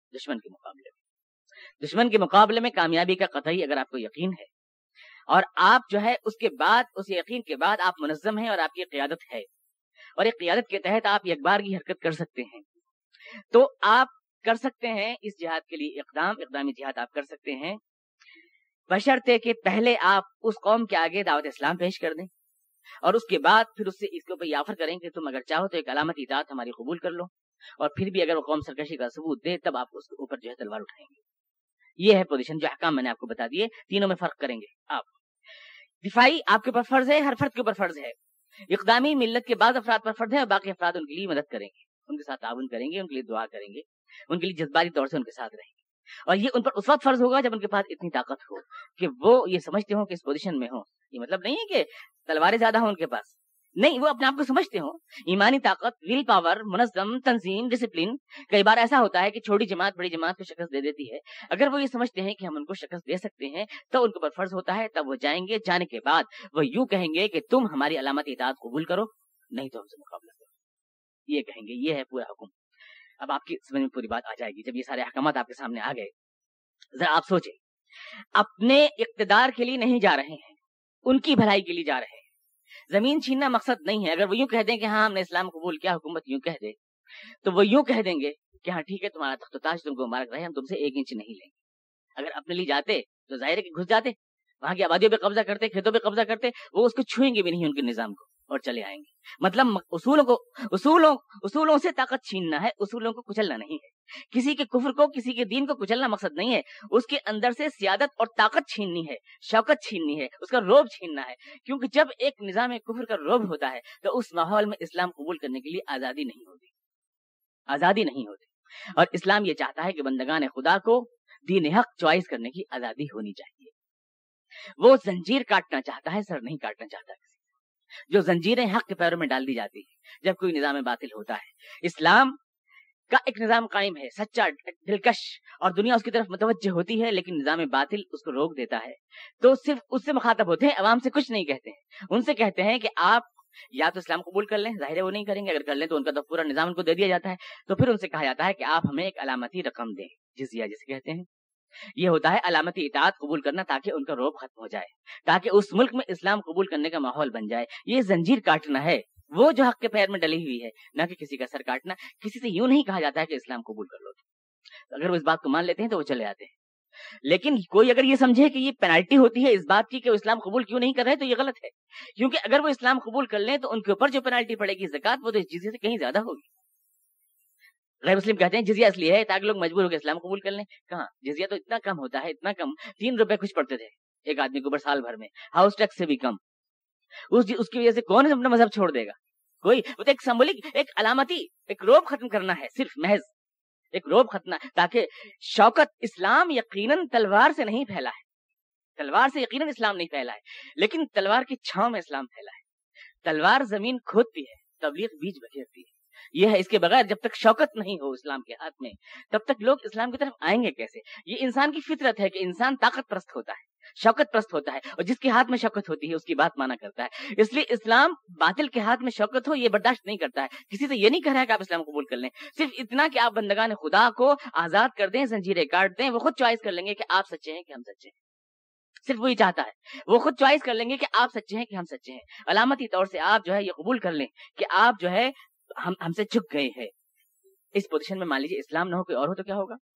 دشمن کے مقابلے میں کامیابی کا قطعی اگر آپ کو یقین ہے، اور آپ جو ہے اس کے بعد اس یقین کے بعد آپ منظم ہیں اور آپ کی قیادت ہے، اور ایک قیادت کے تحت آپ یکبار کی حرکت کر سکتے ہیں، تو آپ کر سکتے ہیں اس جہاد کے لیے اقدامی جہاد آپ کر سکتے ہیں، بشرطے کہ پہلے آپ اس قوم کے آگے دعوت اسلام پیش کر دیں، اور اس کے بعد پھر اس سے اس کے اوپر یہ آفر کریں کہ تم اگر چاہو تو ایک علامت اطاعت ہماری قبول کر لو، اور پھر بھی اگر وہ قوم سرکشی کا ثبوت دے تب آپ اس کے اوپر جو ہے تلوار اٹھائیں گے۔ یہ ہے پوزیشن، جو احکام میں نے آپ کو بتا دیے، تینوں میں فرق کریں گے آپ۔ دفاعی آپ کے اوپر فرض ہے، ہر فرد کے اوپر فرض ہے، اقدامی ملت کے بعض افراد پر فرض ہے، اور باقی افراد ان کے لیے مدد کریں گے، ان کے ساتھ تعاون کریں گے، ان کے لیے دعا کریں گے، ان کے لیے جذباتی طور سے ان کے ساتھ رہیں گے، اور یہ ان پر اس وقت فرض ہوگا جب ان کے پاس اتنی طاقت ہو کہ وہ یہ سمجھتے ہوں کہ اس پوزیشن میں ہوں۔ یہ مطلب نہیں ہے کہ تلواریں زیادہ ہوں ان کے پاس، نہیں، وہ اپنے آپ کو سمجھتے ہوں، ایمانی طاقت، ول پاور، منظم تنظیم، ڈسپلن۔ کئی بار ایسا ہوتا ہے کہ چھوٹی جماعت بڑی جماعت کو شکست دے دیتی ہے، اگر وہ یہ سمجھتے ہیں کہ ہم ان کو شکست دے سکتے ہیں تو ان کے اوپر فرض ہوتا ہے، تب وہ جائیں گے، جانے کے بعد وہ یوں کہیں گے کہ تم ہماری علامت اطاعت قبول کرو، نہیں تو ہم سے مقابلہ کرو، یہ کہیں گے۔ یہ ہے پورا حکم۔ اب آپ کی سمجھ میں پوری بات آ جائے گی جب یہ سارے احکامات آپ کے سامنے آ گئے۔ ذرا آپ سوچیں، اپنے اقتدار کے لیے نہیں جا رہے ہیں، ان کی بھلائی کے لیے جا رہے ہیں۔ زمین چھیننا مقصد نہیں ہے، اگر وہ یوں کہہ دیں کہ ہاں ہم نے اسلام قبول کیا، حکومت یوں کہہ دے تو وہ یوں کہہ دیں گے کہ ہاں ٹھیک ہے، تمہارا تخت و تاج تم کو مبارک رہے، ہم تم سے 1 انچ نہیں لیں گے۔ اگر اپنے لیے جاتے تو ظاہر ہے کہ گھس جاتے، وہاں کی آبادیوں پہ قبضہ کرتے، کھیتوں پہ قبضہ کرتے، وہ اس کو چھوئیں گے بھی نہیں، ان کے نظام کو، اور چلے آئیں گے۔ مطلب اصولوں سے طاقت چھیننا ہے، اصولوں کو کچلنا نہیں ہے۔ کسی کے کفر کو، کسی کے دین کو کچلنا مقصد نہیں ہے، اس کے اندر سے سیادت اور طاقت چھیننی ہے، شوکت چھیننی ہے، اس کا رعب چھیننا ہے، کیونکہ جب ایک نظام کفر کا رعب ہوتا ہے تو اس ماحول میں اسلام قبول کرنے کے لیے آزادی نہیں ہوتی، اور اسلام یہ چاہتا ہے کہ بندگان خدا کو دین حق چوائس کرنے کی آزادی ہونی چاہیے۔ وہ زنجیر کاٹنا چاہتا ہے، سر نہیں کاٹنا چاہتا کسی کا۔ جو زنجیریں حق کے پیروں میں ڈال دی جاتی ہیں جب کوئی نظام باطل ہوتا ہے۔ اسلام کا ایک نظام قائم ہے، سچا، دلکش، اور دنیا اس کی طرف متوجہ ہوتی ہے، لیکن نظام باطل اس کو روک دیتا ہے، تو صرف اس سے مخاطب ہوتے ہیں، عوام سے کچھ نہیں کہتے ہیں۔ ان سے کہتے ہیں کہ آپ یا تو اسلام قبول کر لیں، ظاہر ہے وہ نہیں کریں گے، اگر کر لیں تو ان کا تو پورا نظام ان کو دے دیا جاتا ہے، تو پھر ان سے کہا جاتا ہے کہ آپ ہمیں ایک علامتی رقم دیں، جزیہ جسے کہتے ہیں، یہ ہوتا ہے علامتی اطاعت قبول کرنا، تاکہ ان کا روب ختم ہو جائے، تاکہ اس ملک میں اسلام قبول کرنے کا ماحول بن جائے۔ یہ زنجیر کاٹنا ہے، وہ جو حق کے پیر میں ڈلی ہوئی ہے، نہ کہ کسی کا سر کاٹنا۔ کسی سے یوں نہیں کہا جاتا ہے کہ اسلام قبول کر لو، اگر وہ اس بات کو مان لیتے ہیں تو وہ چلے آتے ہیں۔ لیکن کوئی اگر یہ سمجھے کہ یہ پینالٹی ہوتی ہے اس بات کی کہ وہ اسلام قبول کیوں نہیں کر رہے، تو یہ غلط ہے، کیونکہ اگر وہ اسلام قبول کر لیں تو ان کے اوپر جو پینالٹی پڑے گی زکات، وہ تو اس جزیے سے کہیں زیادہ ہوگی۔ غیر مسلم کہتے ہیں جزیہ اس لیے ہے تاکہ لوگ مجبور ہو کے اسلام قبول کر لیں۔ کہاں جزیہ تو اتنا کم ہوتا ہے، اتنا کم، 3 روپے کچھ پڑتے تھے ایک آدمی کے اوپر سال بھر میں، ہاؤس ٹیکس سے بھی کم۔ اس کی وجہ سے کون اپنا مذہب چھوڑ دے گا؟ کوئی۔ وہ تو ایک سمبولک، ایک علامتی، ایک روب ختم کرنا ہے، صرف محض ایک روب ختم، تاکہ شوکت اسلام یقیناً تلوار سے نہیں پھیلا ہے، تلوار سے یقیناً اسلام نہیں پھیلا ہے، لیکن تلوار کی چھاؤں میں اسلام پھیلا ہے۔ تلوار زمین کھودتی ہے، تبلیغ بیج بکھیرتی ہے۔ یہ ہے، اس کے بغیر جب تک شوکت نہیں ہو اسلام کے ہاتھ میں، تب تک لوگ اسلام کی طرف آئیں گے کیسے؟ یہ انسان کی فطرت ہے کہ انسان طاقت پرست ہوتا ہے، شوکت پرست ہوتا ہے، اور جس کے ہاتھ میں شوکت ہوتی ہے اس کی بات مانا کرتا ہے۔ اس لیے اسلام باطل کے ہاتھ میں شوکت ہو یہ برداشت نہیں کرتا ہے۔ کسی سے یہ نہیں کہہ رہا ہے کہ آپ اسلام قبول کر لیں، صرف اتنا کہ آپ بندگان خدا کو آزاد کر دیں، زنجیریں کاٹ دیں، وہ خود چوائس کر لیں گے کہ آپ سچے ہیں کہ ہم سچے ہیں۔ صرف وہی چاہتا ہے، وہ خود چوائس کر لیں گے کہ آپ سچے ہیں کہ ہم سچے ہیں۔ علامتی طور سے آپ جو ہے یہ قبول کر لیں کہ آپ جو ہے ہم سے جھک گئے ہیں۔ اس پوزیشن میں مان لیجیے اسلام نہ ہو کوئی اور ہو تو کیا ہوگا؟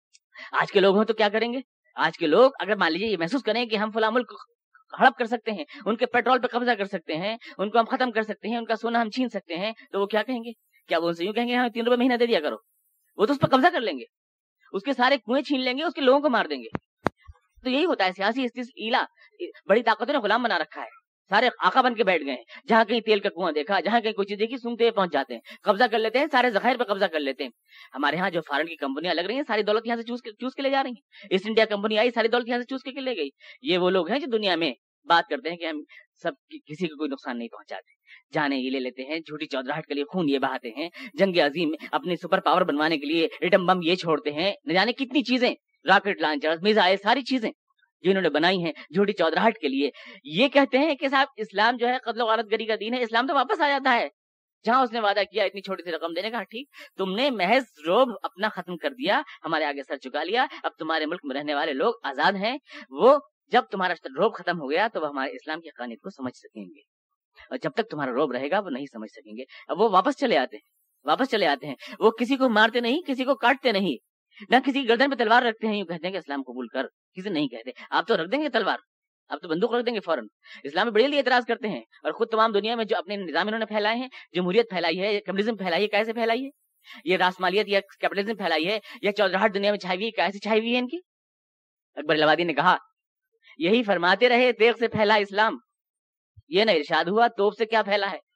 آج کے لوگ ہوں تو کیا کریں گے؟ آج کے لوگ اگر مان لیجیے یہ محسوس کریں کہ ہم فلاں ملک ہڑپ کر سکتے ہیں، ان کے پیٹرول پہ قبضہ کر سکتے ہیں، ان کو ہم ختم کر سکتے ہیں، ان کا سونا ہم چھین سکتے ہیں، تو وہ کیا کہیں گے؟ کیا وہ ان سے یوں کہیں گے ہمیں 3 روپے مہینہ دے دیا کرو؟ وہ تو اس پر قبضہ کر لیں گے، اس کے سارے کنویں چھین لیں گے، اس کے لوگوں کو مار دیں گے۔ تو یہی ہوتا ہے، سیاسی استیلا بڑی طاقتوں نے غلام بنا رکھا ہے، سارے آقا بن کے بیٹھ گئے ہیں۔ جہاں کہیں تیل کا کنواں دیکھا، جہاں کہیں کوئی چیز دیکھی، سونگتے ہوئے پہنچ جاتے ہیں، قبضہ کر لیتے ہیں، سارے ذخائر پہ قبضہ کر لیتے ہیں۔ ہمارے ہاں جو فارن کی کمپنیاں لگ رہی ہیں، ساری دولت یہاں سے چوز کے لے جا رہی ہیں۔ ایسٹ انڈیا کمپنی آئی، ساری دولت یہاں سے چوز کے لے گئی۔ یہ وہ لوگ ہیں جو دنیا میں بات کرتے ہیں کہ ہم سب کسی کو کوئی نقصان نہیں پہنچاتے، جانے یہ لے لیتے ہیں، جھوٹی چودراہٹ کے لیے خون یہ بہاتے ہیں، جنگ عظیم اپنی سپر پاور بنوانے کے لیے ایٹم بم یہ چھوڑتے ہیں، نہ جانے کتنی چیزیں، راکٹ لانچر، میزائل، ساری چیزیں جنہوں نے بنائی ہیں جھوٹی چودراہٹ کے لیے۔ یہ کہتے ہیں کہ صاحب اسلام جو ہے قتل و غارت گری کا دین ہے، اسلام تو واپس آ جاتا ہے جہاں اس نے وعدہ کیا اتنی چھوٹی سی رقم دینے کا۔ ٹھیک، تم نے محض روب اپنا ختم کر دیا، ہمارے آگے سر چکا لیا، اب تمہارے ملک میں رہنے والے لوگ آزاد ہیں، وہ جب تمہارا روب ختم ہو گیا تو وہ ہمارے اسلام کی حقانیت کو سمجھ سکیں گے، اور جب تک تمہارا روب رہے گا وہ نہیں سمجھ سکیں گے۔ اب وہ واپس چلے آتے ہیں، وہ کسی کو مارتے نہیں، کسی کو کاٹتے نہیں، نہ کسی کی گردن پہ تلوار رکھتے ہیں، یوں کہتے ہیں کہ اسلام قبول کر، کسی نہیں کہتے۔ آپ تو رکھ دیں گے تلوار، آپ تو بندوق رکھ دیں گے فوراً۔ اسلام میں بڑے لیے اعتراض کرتے ہیں، اور خود تمام دنیا میں جو اپنے نظام انہوں نے پھیلائے ہیں، جمہوریت پھیلائی ہے، کمیونزم پھیلائی ہے، کیسے پھیلائی ہے؟ یہ راسمالیت یا کیپٹلزم پھیلائی ہے، یا چودراہٹ دنیا میں چھائی ہوئی ہے، کیسے چھائی ہوئی ہے ان کی؟ اکبر الہ آبادی نے کہا، یہی فرماتے رہے تیغ سے پھیلا اسلام، یہ نہ ارشاد ہوا توپ سے کیا پھیلا ہے۔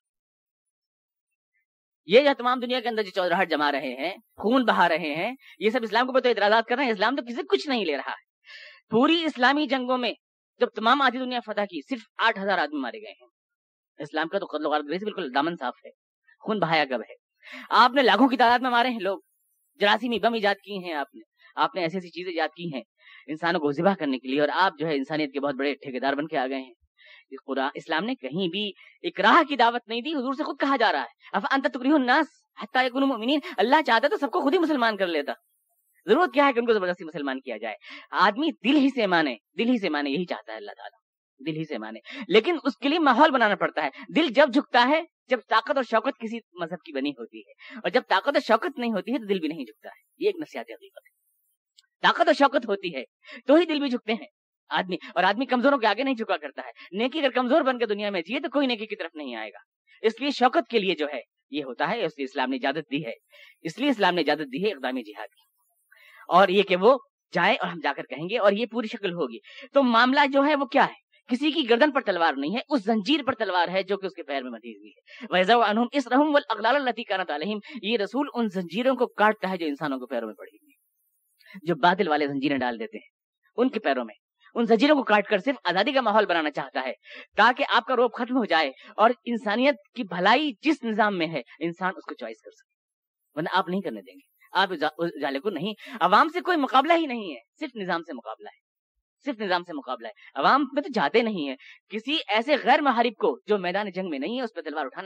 یہ جو تمام دنیا کے اندر جو چودراہٹ جما رہے ہیں، خون بہا رہے ہیں، یہ سب اسلام کو تو اعتراضات کر رہے ہیں۔ اسلام تو کسی کچھ نہیں لے رہا ہے۔ پوری اسلامی جنگوں میں جب تمام آدھی دنیا فتح کی، صرف 8000 آدمی مارے گئے ہیں۔ اسلام کا تو قتل و غارت گری سے بالکل دامن صاف ہے، خون بہایا کب ہے؟ آپ نے لاکھوں کی تعداد میں مارے ہیں لوگ، جراثیمی بم ایجاد کی ہیں، آپ نے ایسی ایسی چیزیں ایجاد کی ہیں انسانوں کو ذبح کرنے کے لیے، اور آپ جو ہے انسانیت کے بہت بڑے ٹھیکیدار بن کے آ گئے ہیں۔ اسلام نے کہیں بھی اکراہ کی دعوت نہیں دی، حضور سے خود کہا جا رہا ہے افانت تکرہ الناس حتی یکونوا مؤمنین، اللہ چاہتا تو سب کو خود ہی مسلمان کر لیتا، ضرورت کیا ہے کہ ان کو زبردستی مسلمان کیا جائے؟ آدمی دل ہی سے مانے، یہی چاہتا ہے اللہ تعالیٰ، دل ہی سے مانے، لیکن اس کے لیے ماحول بنانا پڑتا ہے۔ دل جب جھکتا ہے جب طاقت اور شوکت کسی مذہب کی بنی ہوتی ہے، اور جب طاقت اور شوکت نہیں ہوتی ہے تو دل بھی نہیں جھکتا ہے۔ یہ ایک نفسیاتی حقیقت ہے، طاقت اور شوکت ہوتی ہے تو ہی دل بھی جھکتے ہیں آدمی، اور آدمی کمزوروں کے آگے نہیں جھکا کرتا ہے۔ نیکی اگر کمزور بن کے دنیا میں جیے تو کوئی نیکی کی طرف نہیں آئے گا۔ اس لیے شوکت کے لیے جو ہے یہ ہوتا ہے، اس لیے اسلام نے اجازت دی ہے، اقدام جہاد کی، اور یہ کہ وہ جائے اور ہم جا کر کہیں گے، اور یہ پوری شکل ہوگی۔ تو معاملہ جو ہے وہ کیا ہے؟ کسی کی گردن پر تلوار نہیں ہے، اس زنجیر پر تلوار ہے جو کہ اس کے پیر میں بندھی ہوئی ہے۔ وَيَضَعُ عَنْهُمْ إِصْرَهُمْ وَالْأَغْلَالَ الَّتِي كَانَتْ عَلَيْهِمْ، یہ رسول ان زنجیروں کو کاٹتا ہے جو انسانوں کے پیروں میں پڑی ہوئی، جو باطل والے زنجیریں ڈال دیتے ہیں ان کے پیروں میں، ان زنجیروں کو کاٹ کر صرف آزادی کا ماحول بنانا چاہتا ہے، تاکہ آپ کا روب ختم ہو جائے اور انسانیت کی بھلائی جس نظام میں ہے انسان اس کو چوائس کر سکے، ورنہ آپ نہیں کرنے دیں گے۔ آپ اجالے کو نہیں، عوام سے کوئی مقابلہ ہی نہیں ہے، صرف نظام سے مقابلہ ہے، عوام میں تو جاتے نہیں ہیں۔ کسی ایسے غیر محارب کو جو میدان جنگ میں نہیں ہے اس پہ تلوار اٹھانا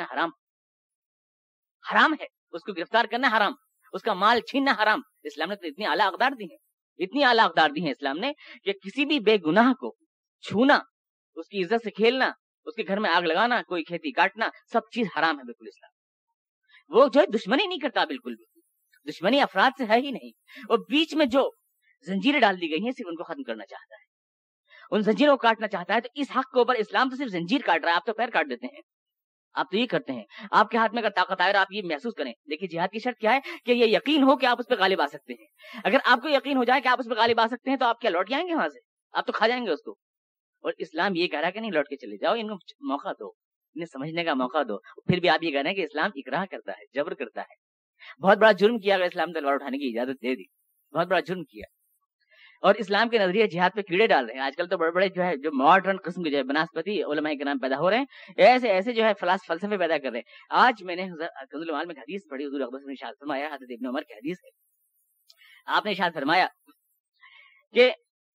حرام ہے، اس کو گرفتار کرنا حرام، اس کا مال چھیننا حرام۔ اسلام نے تو اتنی اعلیٰ اقدار دی ہیں، اتنی اعلیٰ اقدار دی ہیں اسلام نے کہ کسی بھی بے گناہ کو چھونا، اس کی عزت سے کھیلنا، اس کے گھر میں آگ لگانا، کوئی کھیتی کاٹنا، سب چیز حرام ہے بالکل اسلام۔ وہ جو ہے دشمنی نہیں کرتا، بالکل بھی دشمنی افراد سے ہے ہی نہیں، اور بیچ میں جو زنجیریں ڈال دی گئی ہیں صرف ان کو ختم کرنا چاہتا ہے، ان زنجیروں کو کاٹنا چاہتا ہے۔ تو اس حق کے اوپر اسلام تو صرف زنجیر کاٹ رہا ہے، آپ تو پیر کاٹ دیتے ہیں، آپ تو یہ کرتے ہیں۔ آپ کے ہاتھ میں اگر طاقت آئے اور آپ یہ محسوس کریں، دیکھیے جہاد کی شرط کیا ہے کہ یہ یقین ہو کہ آپ اس پہ غالب آ سکتے ہیں۔ اگر آپ کو یقین ہو جائے کہ آپ اس پہ غالب آ سکتے ہیں تو آپ کیا لوٹ جائیں گے وہاں سے؟ آپ تو کھا جائیں گے اس کو۔ اور اسلام یہ کہہ رہا ہے کہ نہیں، لوٹ کے چلے جاؤ، ان کو موقع دو، انہیں سمجھنے کا موقع دو۔ پھر بھی آپ یہ کہہ رہے ہیں کہ اسلام اکراہ کرتا ہے، جبر کرتا ہے۔ بہت بڑا جرم کیا اگر اسلام تلوار اٹھانے کی اجازت دے دی، بہت بڑا جرم کیا۔ اور اسلام کے نظریے جہاد پہ کیڑے ڈال رہے ہیں آج کل تو، بڑے بڑے جو ہے جو ماڈرن قسم کے جو ہے بناسپتی علماء کے نام پیدا ہو رہے ہیں، ایسے ایسے جو ہے فلسفے پیدا کر رہے ہیں۔ آج میں نے کنز العمال میں حدیث پڑھی، حضور اقدس نے ارشاد فرمایا، حضرت ابن عمر کی حدیث ہے، آپ نے ارشاد فرمایا کہ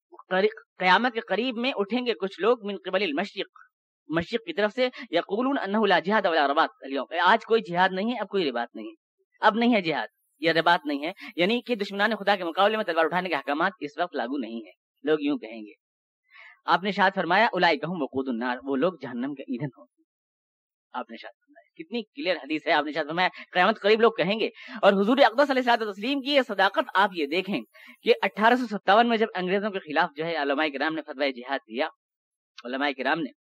قیامت کے قریب میں اٹھیں گے کچھ لوگ من قبل المشرق، مشرق کی طرف سے، یقولون انہ لا جہاد ولا رباط اليوم، آج کوئی جہاد نہیں ہے، اب کوئی رباط نہیں ہے، اب نہیں ہے جہاد، یہ رباط نہیں ہے، یعنی کہ دشمنان خدا کے مقابلے میں تلوار اٹھانے کے احکامات اس وقت لاگو نہیں ہیں، لوگ یوں کہیں گے۔ آپ نے ارشاد فرمایا اولئک هم وقود النار، وہ لوگ جہنم کا ایندھن ہوں گے۔ آپ نے ارشاد فرمایا، کتنی کلیئر حدیث ہے۔ آپ نے ارشاد فرمایا قیامت قریب لوگ کہیں گے، اور حضور اقدس علیہ الصلوۃ والتسلیم کی یہ صداقت آپ یہ دیکھیں کہ 1857 میں جب انگریزوں کے خلاف جو ہے علماء کرام نے فتوی جہاد دیا، علماء کرام نے،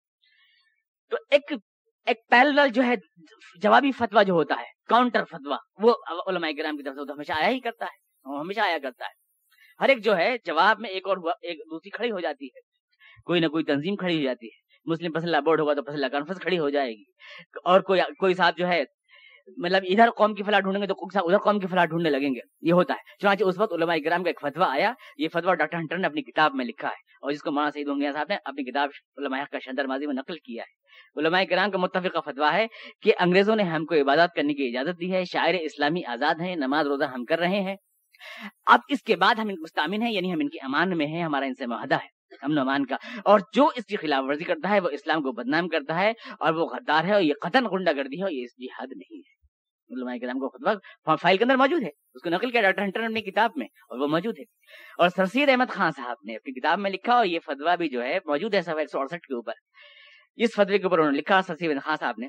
تو ایک پیرلل جو ہے جوابی فتویٰ جو ہوتا ہے، کاؤنٹر فتویٰ، وہ علماء کرام کی طرف سے ہمیشہ آیا ہی کرتا ہے، وہ ہمیشہ آیا کرتا ہے۔ ہر ایک جو ہے جواب میں ایک اور ایک دوسری کھڑی ہو جاتی ہے، کوئی نہ کوئی تنظیم کھڑی ہو جاتی ہے، مسلم فصلہ بورڈ ہوگا تو فصلہ کانفرنس کھڑی ہو جائے گی، اور کوئی صاحب جو ہے مطلب ادھر قوم کی فلاح ڈھونڈیں گے تو کوئی صاحب ادھر قوم کی فلاح ڈھونڈنے لگیں گے، یہ ہوتا ہے۔ چنانچہ اس وقت علماء کرام کا ایک فتویٰ آیا، یہ فتویٰ ڈاکٹر ہنٹر نے اپنی کتاب میں لکھا ہے، اور جس کو مولانا سعید گنگیا صاحب نے اپنی کتاب علماء کا شندر ماضی میں نقل کیا ہے۔ علماء کرام کا متفقہ فتویٰ ہے کہ انگریزوں نے ہم کو عبادت کرنے کی اجازت دی ہے، شاعر اسلامی آزاد ہیں، نماز روزہ ہم کر رہے ہیں، اب اس کے بعد ہم ان مستامن ہیں، یعنی ہم ان کی امان میں ہیں، ہمارا ان سے معاہدہ ہے امن و امان کا، اور جو اس کی خلاف ورزی کرتا ہے وہ اسلام کو بدنام کرتا ہے، اور وہ غدار ہے، اور یہ قطعاً غنڈہ گردی ہے، اور یہ جہاد نہیں ہے۔ علماء کرام کو فتویٰ فائل کے اندر موجود ہے، اس کو نقل کیا ڈاکٹر ہنٹر نے اپنی کتاب میں، اور وہ موجود ہے۔ اور سر سید احمد خان صاحب نے اپنی کتاب میں لکھا، اور یہ فتویٰ بھی جو ہے موجود ہے صفحہ 168 کے اوپر، اس فتوے کے اوپر انہوں نے لکھا سر سید احمد خان صاحب نے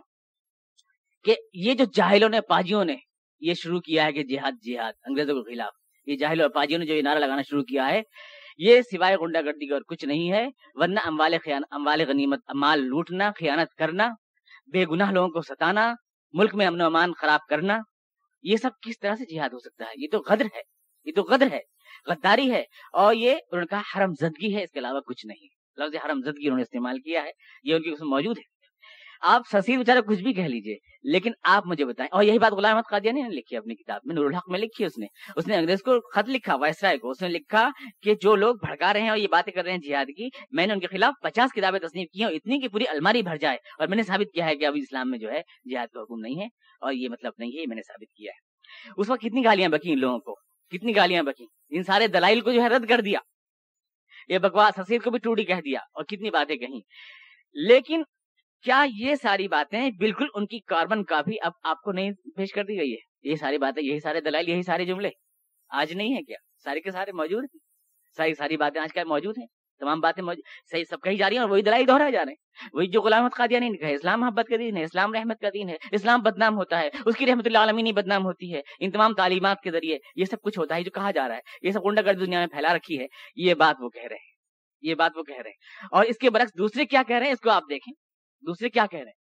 کہ یہ جو جاہلوں نے پاجیوں نے یہ شروع کیا ہے کہ جہاد جہاد انگریزوں کے خلاف، یہ جاہلوں اور پاجیوں نے جو یہ نعرہ لگانا شروع کیا ہے، یہ سوائے غنڈہ گردی کے اور کچھ نہیں ہے، ورنہ اموال غنیمت مال لوٹنا، خیانت کرنا، بے گناہ لوگوں کو ستانا، ملک میں امن و امان خراب کرنا، یہ سب کس طرح سے جہاد ہو سکتا ہے؟ یہ تو غدر ہے، یہ تو غدر ہے، غداری ہے، اور یہ ان کا حرم زدگی ہے، اس کے علاوہ کچھ نہیں۔ لفظ حرم زدگی انہوں نے استعمال کیا ہے، یہ ان کی اس میں موجود ہے۔ آپ سسیر بیچارہ کچھ بھی کہہ لیجئے، لیکن آپ مجھے بتائیں، اور یہی بات غلام احمد قادیانی نے لکھی اپنی کتاب میں، نور الحق میں لکھی، اس نے انگریز کو خط لکھا، وائسرائے کو، اس نے لکھا کہ جو لوگ بھڑکا رہے ہیں اور یہ باتیں کر رہے ہیں جہاد کی، میں نے ان کے خلاف 50 کتابیں تصنیف کی ہیں، اتنی کی پوری الماری بھر جائے، اور میں نے ثابت کیا ہے کہ اب اسلام میں جو ہے جہاد کا حکم نہیں ہے، اور یہ مطلب نہیں ہے، یہ میں نے ثابت کیا ہے۔ اس وقت کتنی گالیاں بکی ان لوگوں کو، کتنی گالیاں بکی، ان سارے دلائل کو جو ہے رد کر دیا، یہ بکواس سسیر کو بھی ٹوڑی کہہ دیا، اور کتنی باتیں کہیں۔ لیکن کیا یہ ساری باتیں بالکل ان کی کاربن کاپی اب آپ کو نہیں پیش کر دی گئی ہے؟ یہ ساری باتیں، یہی سارے دلائل، یہی سارے جملے آج نہیں ہے کیا؟ سارے کے سارے موجود ہیں، ساری باتیں آج کل موجود ہیں، تمام باتیں صحیح سب کہی جا رہی ہیں، اور وہی دلائل دہرائے جا رہے ہیں، وہی جو غلام احمد قادیانی نے کہا ہے، اسلام محبت کا دین ہے، اسلام رحمت کا دین ہے، اسلام بدنام ہوتا ہے، اس کی رحمت اللہ عالمین بدنام ہوتی ہے، ان تمام تعلیمات کے ذریعے یہ سب کچھ ہوتا ہے جو کہا جا رہا ہے، یہ سب غنڈہ گردی دنیا میں پھیلا رکھی ہے، یہ بات وہ کہہ رہے ہیں، یہ بات وہ کہہ رہے ہیں۔ اور اس کے برعکس دوسرے کیا کہہ رہے ہیں، اس کو آپ دیکھیں، دوسرے کیا کہہ رہے ہیں۔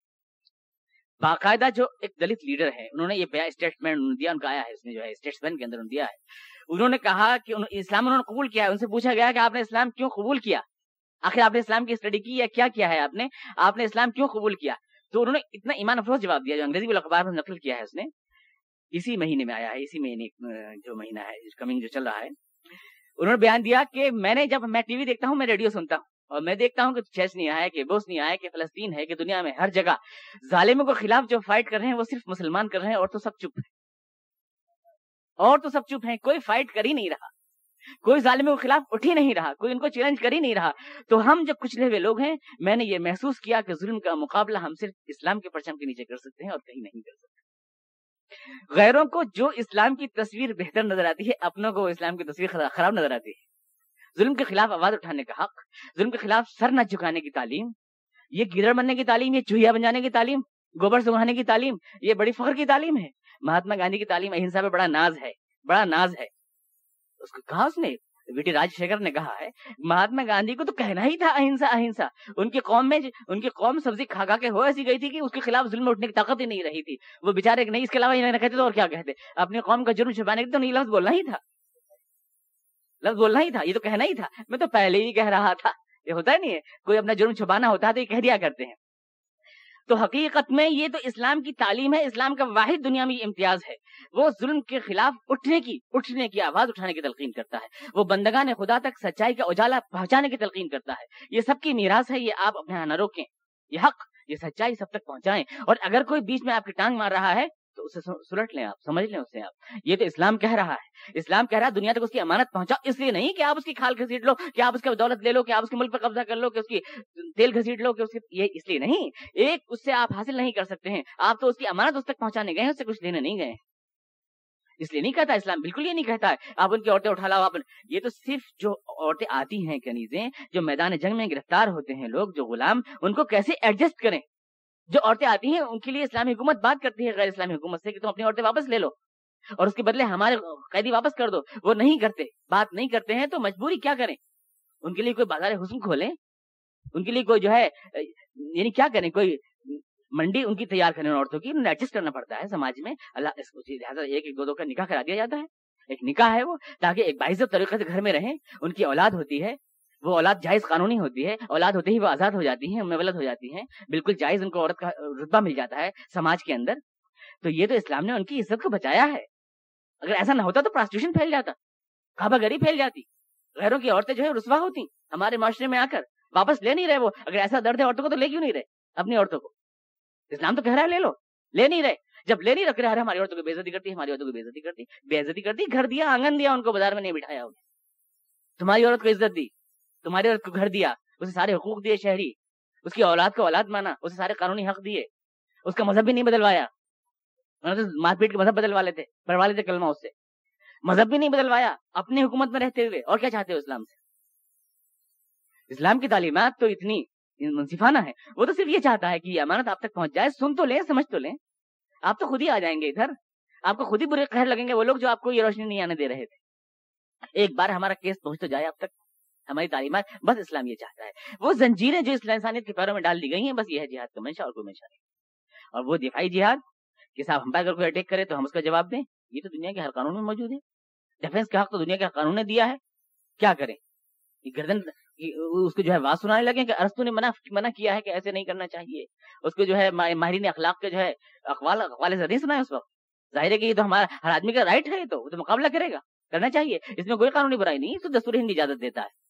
باقاعدہ جو ایک دلت لیڈر ہے، انہوں نے یہ اسٹیٹمنٹ دیا، ان کا آیا ہے اس میں جو ہے اسٹیٹسمین کے اندر دیا ہے، انہوں نے کہا کہ اسلام انہوں نے قبول کیا ہے، ان سے پوچھا گیا کہ آپ نے اسلام کیوں قبول کیا، آخر آپ نے اسلام کی اسٹڈی کی یا کیا ہے آپ نے اسلام کیوں قبول کیا؟ تو انہوں نے اتنا ایمان افروز جواب دیا، جو انگریزی اخبار میں نقل کیا ہے اس نے، اسی مہینے میں آیا ہے، اسی مہینے جو مہینہ ہے کمنگ جو چل رہا ہے، انہوں نے بیان دیا کہ جب میں ٹی وی دیکھتا ہوں، میں ریڈیو سنتا ہوں، اور میں دیکھتا ہوں کہ چیچنیا ہے، کہ بوسنیا ہے، کہ فلسطین ہے، کہ دنیا میں ہر جگہ ظالموں کے خلاف جو فائٹ کر رہے ہیں وہ صرف مسلمان کر رہے ہیں، اور تو سب چپ ہیں، کوئی فائٹ کر ہی نہیں رہا، کوئی ظالموں کے خلاف اٹھ ہی نہیں رہا، کوئی ان کو چیلنج کر ہی نہیں رہا۔ تو ہم جو کچلے ہوئے لوگ ہیں، میں نے یہ محسوس کیا کہ ظلم کا مقابلہ ہم صرف اسلام کے پرچم کے نیچے کر سکتے ہیں، اور کہیں نہیں کر سکتے۔ غیروں کو جو اسلام کی تصویر بہتر نظر آتی ہے، اپنوں کو اسلام کی تصویر خراب نظر آتی ہے۔ ظلم کے خلاف آواز اٹھانے کا حق، ظلم کے خلاف سر نہ جھکانے کی تعلیم، یہ گیدڑ بننے کی تعلیم، یہ چوہیا بن جانے کی تعلیم، گوبر سنگھانے کی تعلیم، یہ بڑی فخر کی تعلیم ہے۔ مہاتما گاندھی کی تعلیم اہنسا پہ بڑا ناز ہے، بڑا ناز ہے۔ اس کو کہا، اس نے وی ٹی راج شیکھر نے کہا ہے، مہاتما گاندھی کو تو کہنا ہی تھا اہنسا اہنسا۔ ان کی قوم سبزی کھا کھا کے ہو ایسی گئی تھی کہ اس کے خلاف ظلم میں اٹھنے کی طاقت ہی نہیں رہی تھی۔ وہ بےچارے نہیں، اس کے علاوہ یہ نہ کہتے تو اور کیا کہتے؟ اپنی قوم کا جرم چھپانے کے تو نہیں، لفظ بولنا ہی تھا، لفظ بولنا ہی تھا، یہ تو کہنا ہی تھا۔ میں تو پہلے ہی کہہ رہا تھا، یہ ہوتا ہے نہیں ہے، کوئی اپنا جرم چھپانا ہوتا ہے تو یہ کہہ دیا کرتے ہیں۔ تو حقیقت میں یہ تو اسلام کی تعلیم ہے، اسلام کا واحد دنیا میں امتیاز ہے۔ وہ ظلم کے خلاف اٹھنے کی آواز اٹھانے کی تلقین کرتا ہے، وہ بندگان خدا تک سچائی کا اجالا پہنچانے کی تلقین کرتا ہے۔ یہ سب کی میراث ہے، یہ آپ اپنے یہاں نہ روکیں، یہ حق، یہ سچائی سب تک پہنچائیں۔ اور اگر کوئی بیچ میں آپ کی ٹانگ مار رہا ہے تو اسے سلٹ لیں، آپ سمجھ لیں اسے آپ۔ یہ تو اسلام کہہ رہا ہے، اسلام کہہ رہا ہے دنیا تک اس کی امانت پہنچاؤ، اس لیے نہیں کہ آپ اس کی کھال گھسیٹ لو، کہ آپ اس کی دولت لے لو، کہ آپ اس کے ملک پر قبضہ کر لو، کہ اس کی تیل گھسیٹ لو، کہ اس کی، یہ اس لیے نہیں، ایک اس سے آپ حاصل نہیں کر سکتے ہیں، آپ تو اس کی امانت اس تک پہنچانے گئے ہیں، اس سے کچھ لینے نہیں گئے، اس لیے نہیں کہتا اسلام، بالکل یہ نہیں کہتا ہے آپ ان کی عورتیں اٹھا لاؤ۔ یہ تو صرف جو عورتیں آتی ہیں کنیزیں، جو میدان جنگ میں گرفتار ہوتے ہیں لوگ، جو غلام، ان کو کیسے ایڈجسٹ کریں۔ جو عورتیں آتی ہیں ان کے لیے اسلامی حکومت بات کرتی ہے غیر اسلامی حکومت سے کہ تم اپنی عورتیں واپس لے لو اور اس کے بدلے ہمارے قیدی واپس کر دو، وہ نہیں کرتے، بات نہیں کرتے ہیں، تو مجبوری کیا کریں؟ ان کے لیے کوئی بازار حسن کھولیں، ان کے لیے کوئی جو ہے یعنی کیا کریں، کوئی منڈی ان کی تیار کریں، عورتوں کی، انہیں ایڈجسٹ کرنا پڑتا ہے سماج میں۔ اللہ اس کو لہٰذا ایک دو کا نکاح کرا دیا جاتا ہے، ایک نکاح ہے وہ، تاکہ ایک باعزت طریقے سے گھر میں رہیں۔ ان کی اولاد ہوتی ہے، وہ اولاد جائز قانونی ہوتی ہے، اولاد ہوتے ہی وہ آزاد ہو جاتی ہیں، مولد ہو جاتی ہیں، بالکل جائز ان کو عورت کا رتبہ مل جاتا ہے سماج کے اندر۔ تو یہ تو اسلام نے ان کی عزت کو بچایا ہے۔ اگر ایسا نہ ہوتا تو پراسٹیوشن پھیل جاتا، کعبہ گری پھیل جاتی، غیروں کی عورتیں جو ہے رسوا ہوتی ہمارے معاشرے میں آ کر، واپس لے نہیں رہے وہ۔ اگر ایسا درد ہے عورتوں کو تو لے کیوں نہیں رہے اپنی عورتوں کو؟ اسلام تو کہہ رہا ہے لے لو، لے نہیں رہے۔ جب لے نہیں رکھ رہے، ہماری عورتوں کو بے عزتی کرتی، ہماری عورتوں کو بے عزتی کرتی، گھر دیا، آنگن دیا، ان کو بازار میں نہیں بٹھایا، تمہاری عورت کو عزت دی، تمہاری عورت کو گھر دیا، اسے سارے حقوق دیے شہری، اس کی اولاد کو اولاد مانا، اسے سارے قانونی حق دیے، اس کا مذہب بھی نہیں بدلوایا، مار پیٹ کے مذہب بدلوا لیتے، پڑھوا لیتے کلمہ اس سے، مذہب بھی نہیں بدلوایا اپنی حکومت میں رہتے ہوئے۔ اور کیا چاہتے ہو اسلام سے؟ اسلام کی تعلیمات تو اتنی منصفانہ ہے، وہ تو صرف یہ چاہتا ہے کہ یہ امانت آپ تک پہنچ جائے، سن تو لیں، سمجھ تو لیں۔ آپ تو خود ہی آ جائیں گے ادھر، آپ کو خود ہی برے قہر لگیں گے وہ لوگ جو آپ کو یہ روشنی نہیں آنے دے رہے تھے۔ ایک بار ہمارا کیس پہنچ تو جائے آپ تک، ہماری تعلیمات، بس اسلام یہ چاہتا ہے۔ وہ زنجیریں جو انسانیت کے پیروں میں ڈال دی گئی ہیں، بس یہ ہے جہاد کا منشا اور کوئی منشا نہیں۔ اور وہ دفاعی جہاد کہ صاحب ہم پہ اگر کوئی اٹیک کرے تو ہم اس کا جواب دیں، یہ تو دنیا کے ہر قانون میں موجود ہے۔ ڈیفینس کا حق تو دنیا کے ہر قانون نے دیا ہے، کیا کریں؟ گردن اس کو جو ہے آواز سنانے لگے کہ ارسطو نے منع کیا ہے کہ ایسے نہیں کرنا چاہیے، اس کو جو ہے ماہرین اخلاق کے جو ہے اقوال زدیں سنائے اس وقت۔ ظاہر ہے کہ یہ تو ہمارا ہر آدمی کا رائٹ ہے، تو وہ تو مقابلہ کرے گا، کرنا چاہیے، اس میں کوئی قانونی برائی نہیں، تو دستور ہند اجازت دیتا ہے۔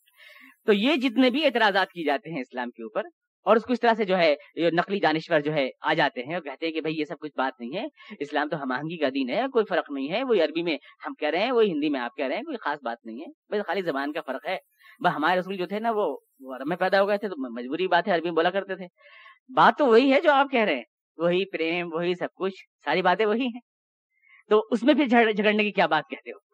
تو یہ جتنے بھی اعتراضات کی جاتے ہیں اسلام کے اوپر، اور اس کو اس طرح سے جو ہے نقلی دانشور جو ہے آ جاتے ہیں اور کہتے ہیں کہ بھئی یہ سب کچھ بات نہیں ہے، اسلام تو ہم آہنگی کا دین ہے، کوئی فرق نہیں ہے، وہی عربی میں ہم کہہ رہے ہیں، وہی ہندی میں آپ کہہ رہے ہیں، کوئی خاص بات نہیں ہے، بس خالی زبان کا فرق ہے۔ بس ہمارے رسول جو تھے نا وہ عرب میں پیدا ہو گئے تھے، تو مجبوری بات ہے عربی میں بولا کرتے تھے، بات تو وہی ہے جو آپ کہہ رہے ہیں، وہی پریم، وہی سب کچھ، ساری باتیں وہی ہیں، تو اس میں پھر جھگڑنے کی کیا بات کہتے ہو؟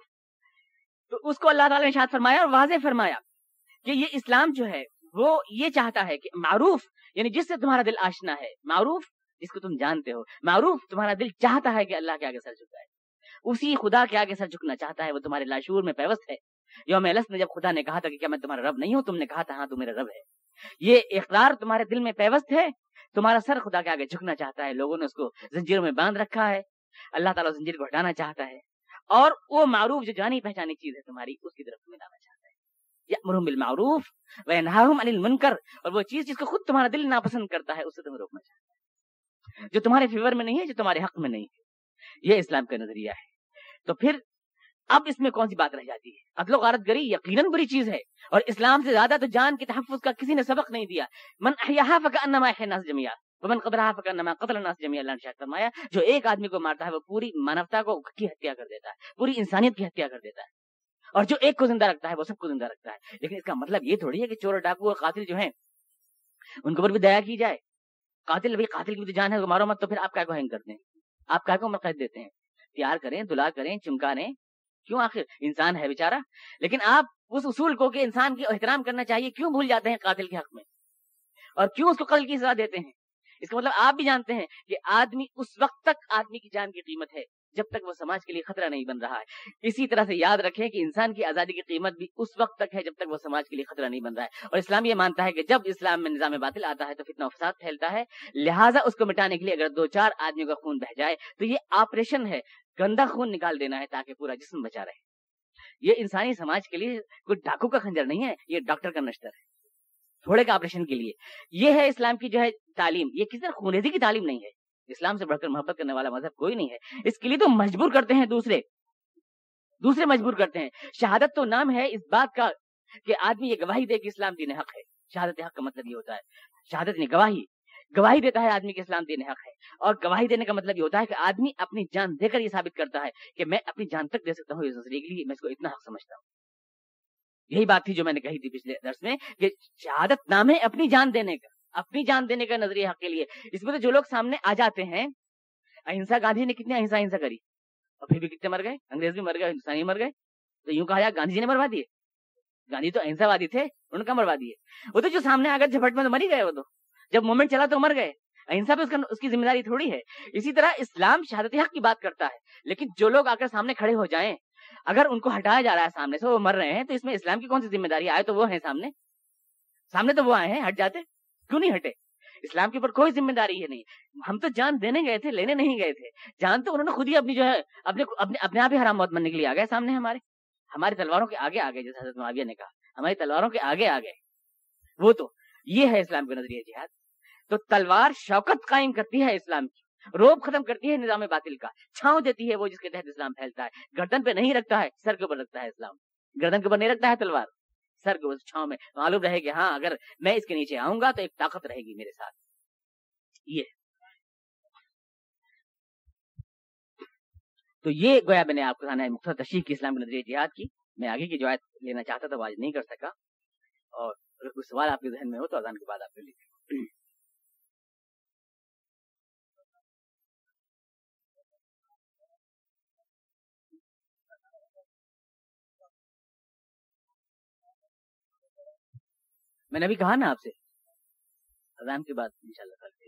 تو اس کو اللہ تعالیٰ نے ارشاد فرمایا اور واضح فرمایا کہ یہ اسلام جو ہے وہ یہ چاہتا ہے کہ معروف، یعنی جس سے تمہارا دل آشنا ہے، معروف جس کو تم جانتے ہو، معروف تمہارا دل چاہتا ہے کہ اللہ کے آگے سر جھکائے، اسی خدا کے آگے سر جھکنا چاہتا ہے، وہ تمہارے لاشعور میں پیوست ہے۔ یوم الست میں جب خدا نے کہا تھا کہ کیا میں تمہارا رب نہیں ہوں، تم نے کہا تھا ہاں تو میرا رب ہے، یہ اقرار تمہارے دل میں پیوست ہے، تمہارا سر خدا کے آگے جھکنا چاہتا ہے، لوگوں نے اس کو زنجیروں میں باندھ رکھا ہے، اللہ تعالیٰ زنجیر کو ہٹانا چاہتا ہے، اور وہ معروف جو جانی پہچانی چیز ہے تمہاری، اس کی طرف تمہیں لانا چاہتا ہے، یأمرہم بالمعروف وینہاہم عن المنکر، اور وہ چیز جس کو خود تمہارا دل ناپسند کرتا ہے اس سے تمہیں روکنا چاہتا ہے، جو تمہارے فیور میں نہیں ہے، جو تمہارے حق میں نہیں ہے۔ یہ اسلام کا نظریہ ہے۔ تو پھر اب اس میں کون سی بات رہ جاتی ہے؟ قتل و غارت گری یقیناً بری چیز ہے، اور اسلام سے زیادہ تو جان کے تحفظ کا کسی نے سبق نہیں دیا۔ من احیاہا فکأنما احیا الناس جميعا ومن قتلہا فکأنما قتل الناس جميعا، اللہ نے شاید فرمایا جو ایک آدمی کو مارتا ہے وہ پوری مانوتا کو کی ہتیا کر دیتا ہے، پوری انسانیت کی ہتیا کر دیتا ہے، اور جو ایک کو زندہ رکھتا ہے وہ سب کو زندہ رکھتا ہے۔ لیکن اس کا مطلب یہ تھوڑی ہے کہ چور ڈاکو اور قاتل جو ہیں ان کے اوپر بھی دیا کی جائے، قاتل بھی، قاتل کی بھی تو جان ہے، مارو مت، تو پھر آپ کیا کو ہینگ کرتے ہیں؟ آپ کا عمر قید دیتے ہیں؟ پیار کریں، دلال کریں، چمکاریں، کیوں؟ آخر انسان ہے بیچارہ. لیکن آپ اس اصول کو کہ انسان کی احترام کرنا چاہیے کیوں بھول جاتے ہیں قاتل کے حق میں، اور کیوں اس کو قتل کی سزا دیتے ہیں؟ اس کا مطلب آپ بھی جانتے ہیں کہ آدمی اس وقت تک آدمی کی جان کی قیمت ہے جب تک وہ سماج کے لیے خطرہ نہیں بن رہا ہے. اسی طرح سے یاد رکھیں کہ انسان کی آزادی کی قیمت بھی اس وقت تک ہے جب تک وہ سماج کے لیے خطرہ نہیں بن رہا ہے. اور اسلام یہ مانتا ہے کہ جب اسلام میں نظام باطل آتا ہے تو فتنہ و فساد پھیلتا ہے، لہٰذا اس کو مٹانے کے لیے اگر 2-4 آدمیوں کا خون بہ جائے تو یہ آپریشن ہے، گندا خون نکال دینا ہے تاکہ پورا جسم بچا رہے. یہ انسانی سماج کے لیے کوئی ڈاکو کا خنجر نہیں ہے، یہ ڈاکٹر کا نشتر ہے تھوڑے کا آپریشن کے لیے. یہ ہے اسلام کی جو ہے تعلیم. یہ کسی طرح خونریزی کی تعلیم نہیں ہے. اسلام سے بڑھ کر محبت کرنے والا مذہب کوئی نہیں ہے. اس کے لیے تو مجبور کرتے ہیں دوسرے مجبور کرتے ہیں. شہادت تو نام ہے اس بات کا کہ آدمی یہ گواہی دے کہ اسلام دین حق ہے. شہادت حق کا مطلب یہ ہوتا ہے، شہادت نے گواہی دیتا ہے آدمی کہ اسلام دین حق ہے. اور گواہی دینے کا مطلب یہ ہوتا ہے کہ آدمی اپنی جان دے کر یہ ثابت کرتا ہے کہ میں اپنی جان تک دے سکتا ہوں اس نظریے کے لیے، میں اس کو اتنا حق سمجھتا ہوں. یہی بات تھی جو میں نے کہی تھی پچھلے درس میں کہ شہادت نام ہے اپنی جان دینے کا نظریہ حق کے لیے. اس میں تو جو لوگ سامنے آ جاتے ہیں، اہنسا گاندھی نے کتنی اہنسا کری اور پھر بھی کتنے مر گئے، انگریز بھی مر گئے، ہندوستانی مر گئے. تو یوں کہا جائے گاندھی جی نے مروا دیے؟ گاندھی تو اہنسا وادی تھے، ان کا مروا دیے. وہ تو جو سامنے آ گئے جھپٹ میں تو مر ہی گئے. وہ تو جب مومنٹ چلا تو مر گئے. اہنسا پہ اس کی ذمہ داری تھوڑی ہے. اسی طرح اسلام شہادت حق کی بات کرتا ہے، لیکن جو لوگ آ کر سامنے کھڑے ہو جائیں، اگر ان کو ہٹایا جا رہا ہے سامنے سے، وہ مر رہے ہیں، تو اس میں اسلام کی کون سی ذمہ داری؟ آئے تو وہ ہیں سامنے تو وہ آئے ہیں، ہٹ جاتے کیوں نہیں ہٹے؟ اسلام کے اوپر کوئی ذمہ داری ہے نہیں. ہم تو جان دینے گئے تھے، لینے نہیں گئے تھے. جان تو انہوں نے خود ہی اپنی جو ہے اپنے آپ ہی حرام موت بننے کے لیے آ گئے سامنے ہماری تلواروں کے آگے جیسے حضرت معاویہ نے کہا، ہماری تلواروں کے آگے. وہ تو یہ ہے اسلام کا نظریہ جہاد. تو تلوار شوکت قائم کرتی ہے اسلام کی، روب ختم کرتی ہے نظام باطل کا، چھاؤں دیتی ہے وہ جس کے تحت اسلام پھیلتا ہے. گردن پہ نہیں رکھتا ہے، سر کے اوپر رکھتا ہے اسلام. گردن کے اوپر نہیں رکھتا ہے تلوار، سر کے اوپر چھاؤں میں معلوم رہے کہ ہاں اگر میں اس کے نیچے آؤں گا تو ایک طاقت رہے گی میرے ساتھ. یہ تو یہ گویا میں نے آپ کو مختصر تشریح کی اسلام کے نظریہ جہاد کی. میں آگے کی جو آیت لینا چاہتا تھا وہ آج نہیں کر سکا، اور اگر کوئی سوال آپ کے ذہن میں ہو تو اذان کے بعد آپ کر لیجیے. میں نے ابھی کہا نا آپ سے اذان کے بعد انشاءاللہ.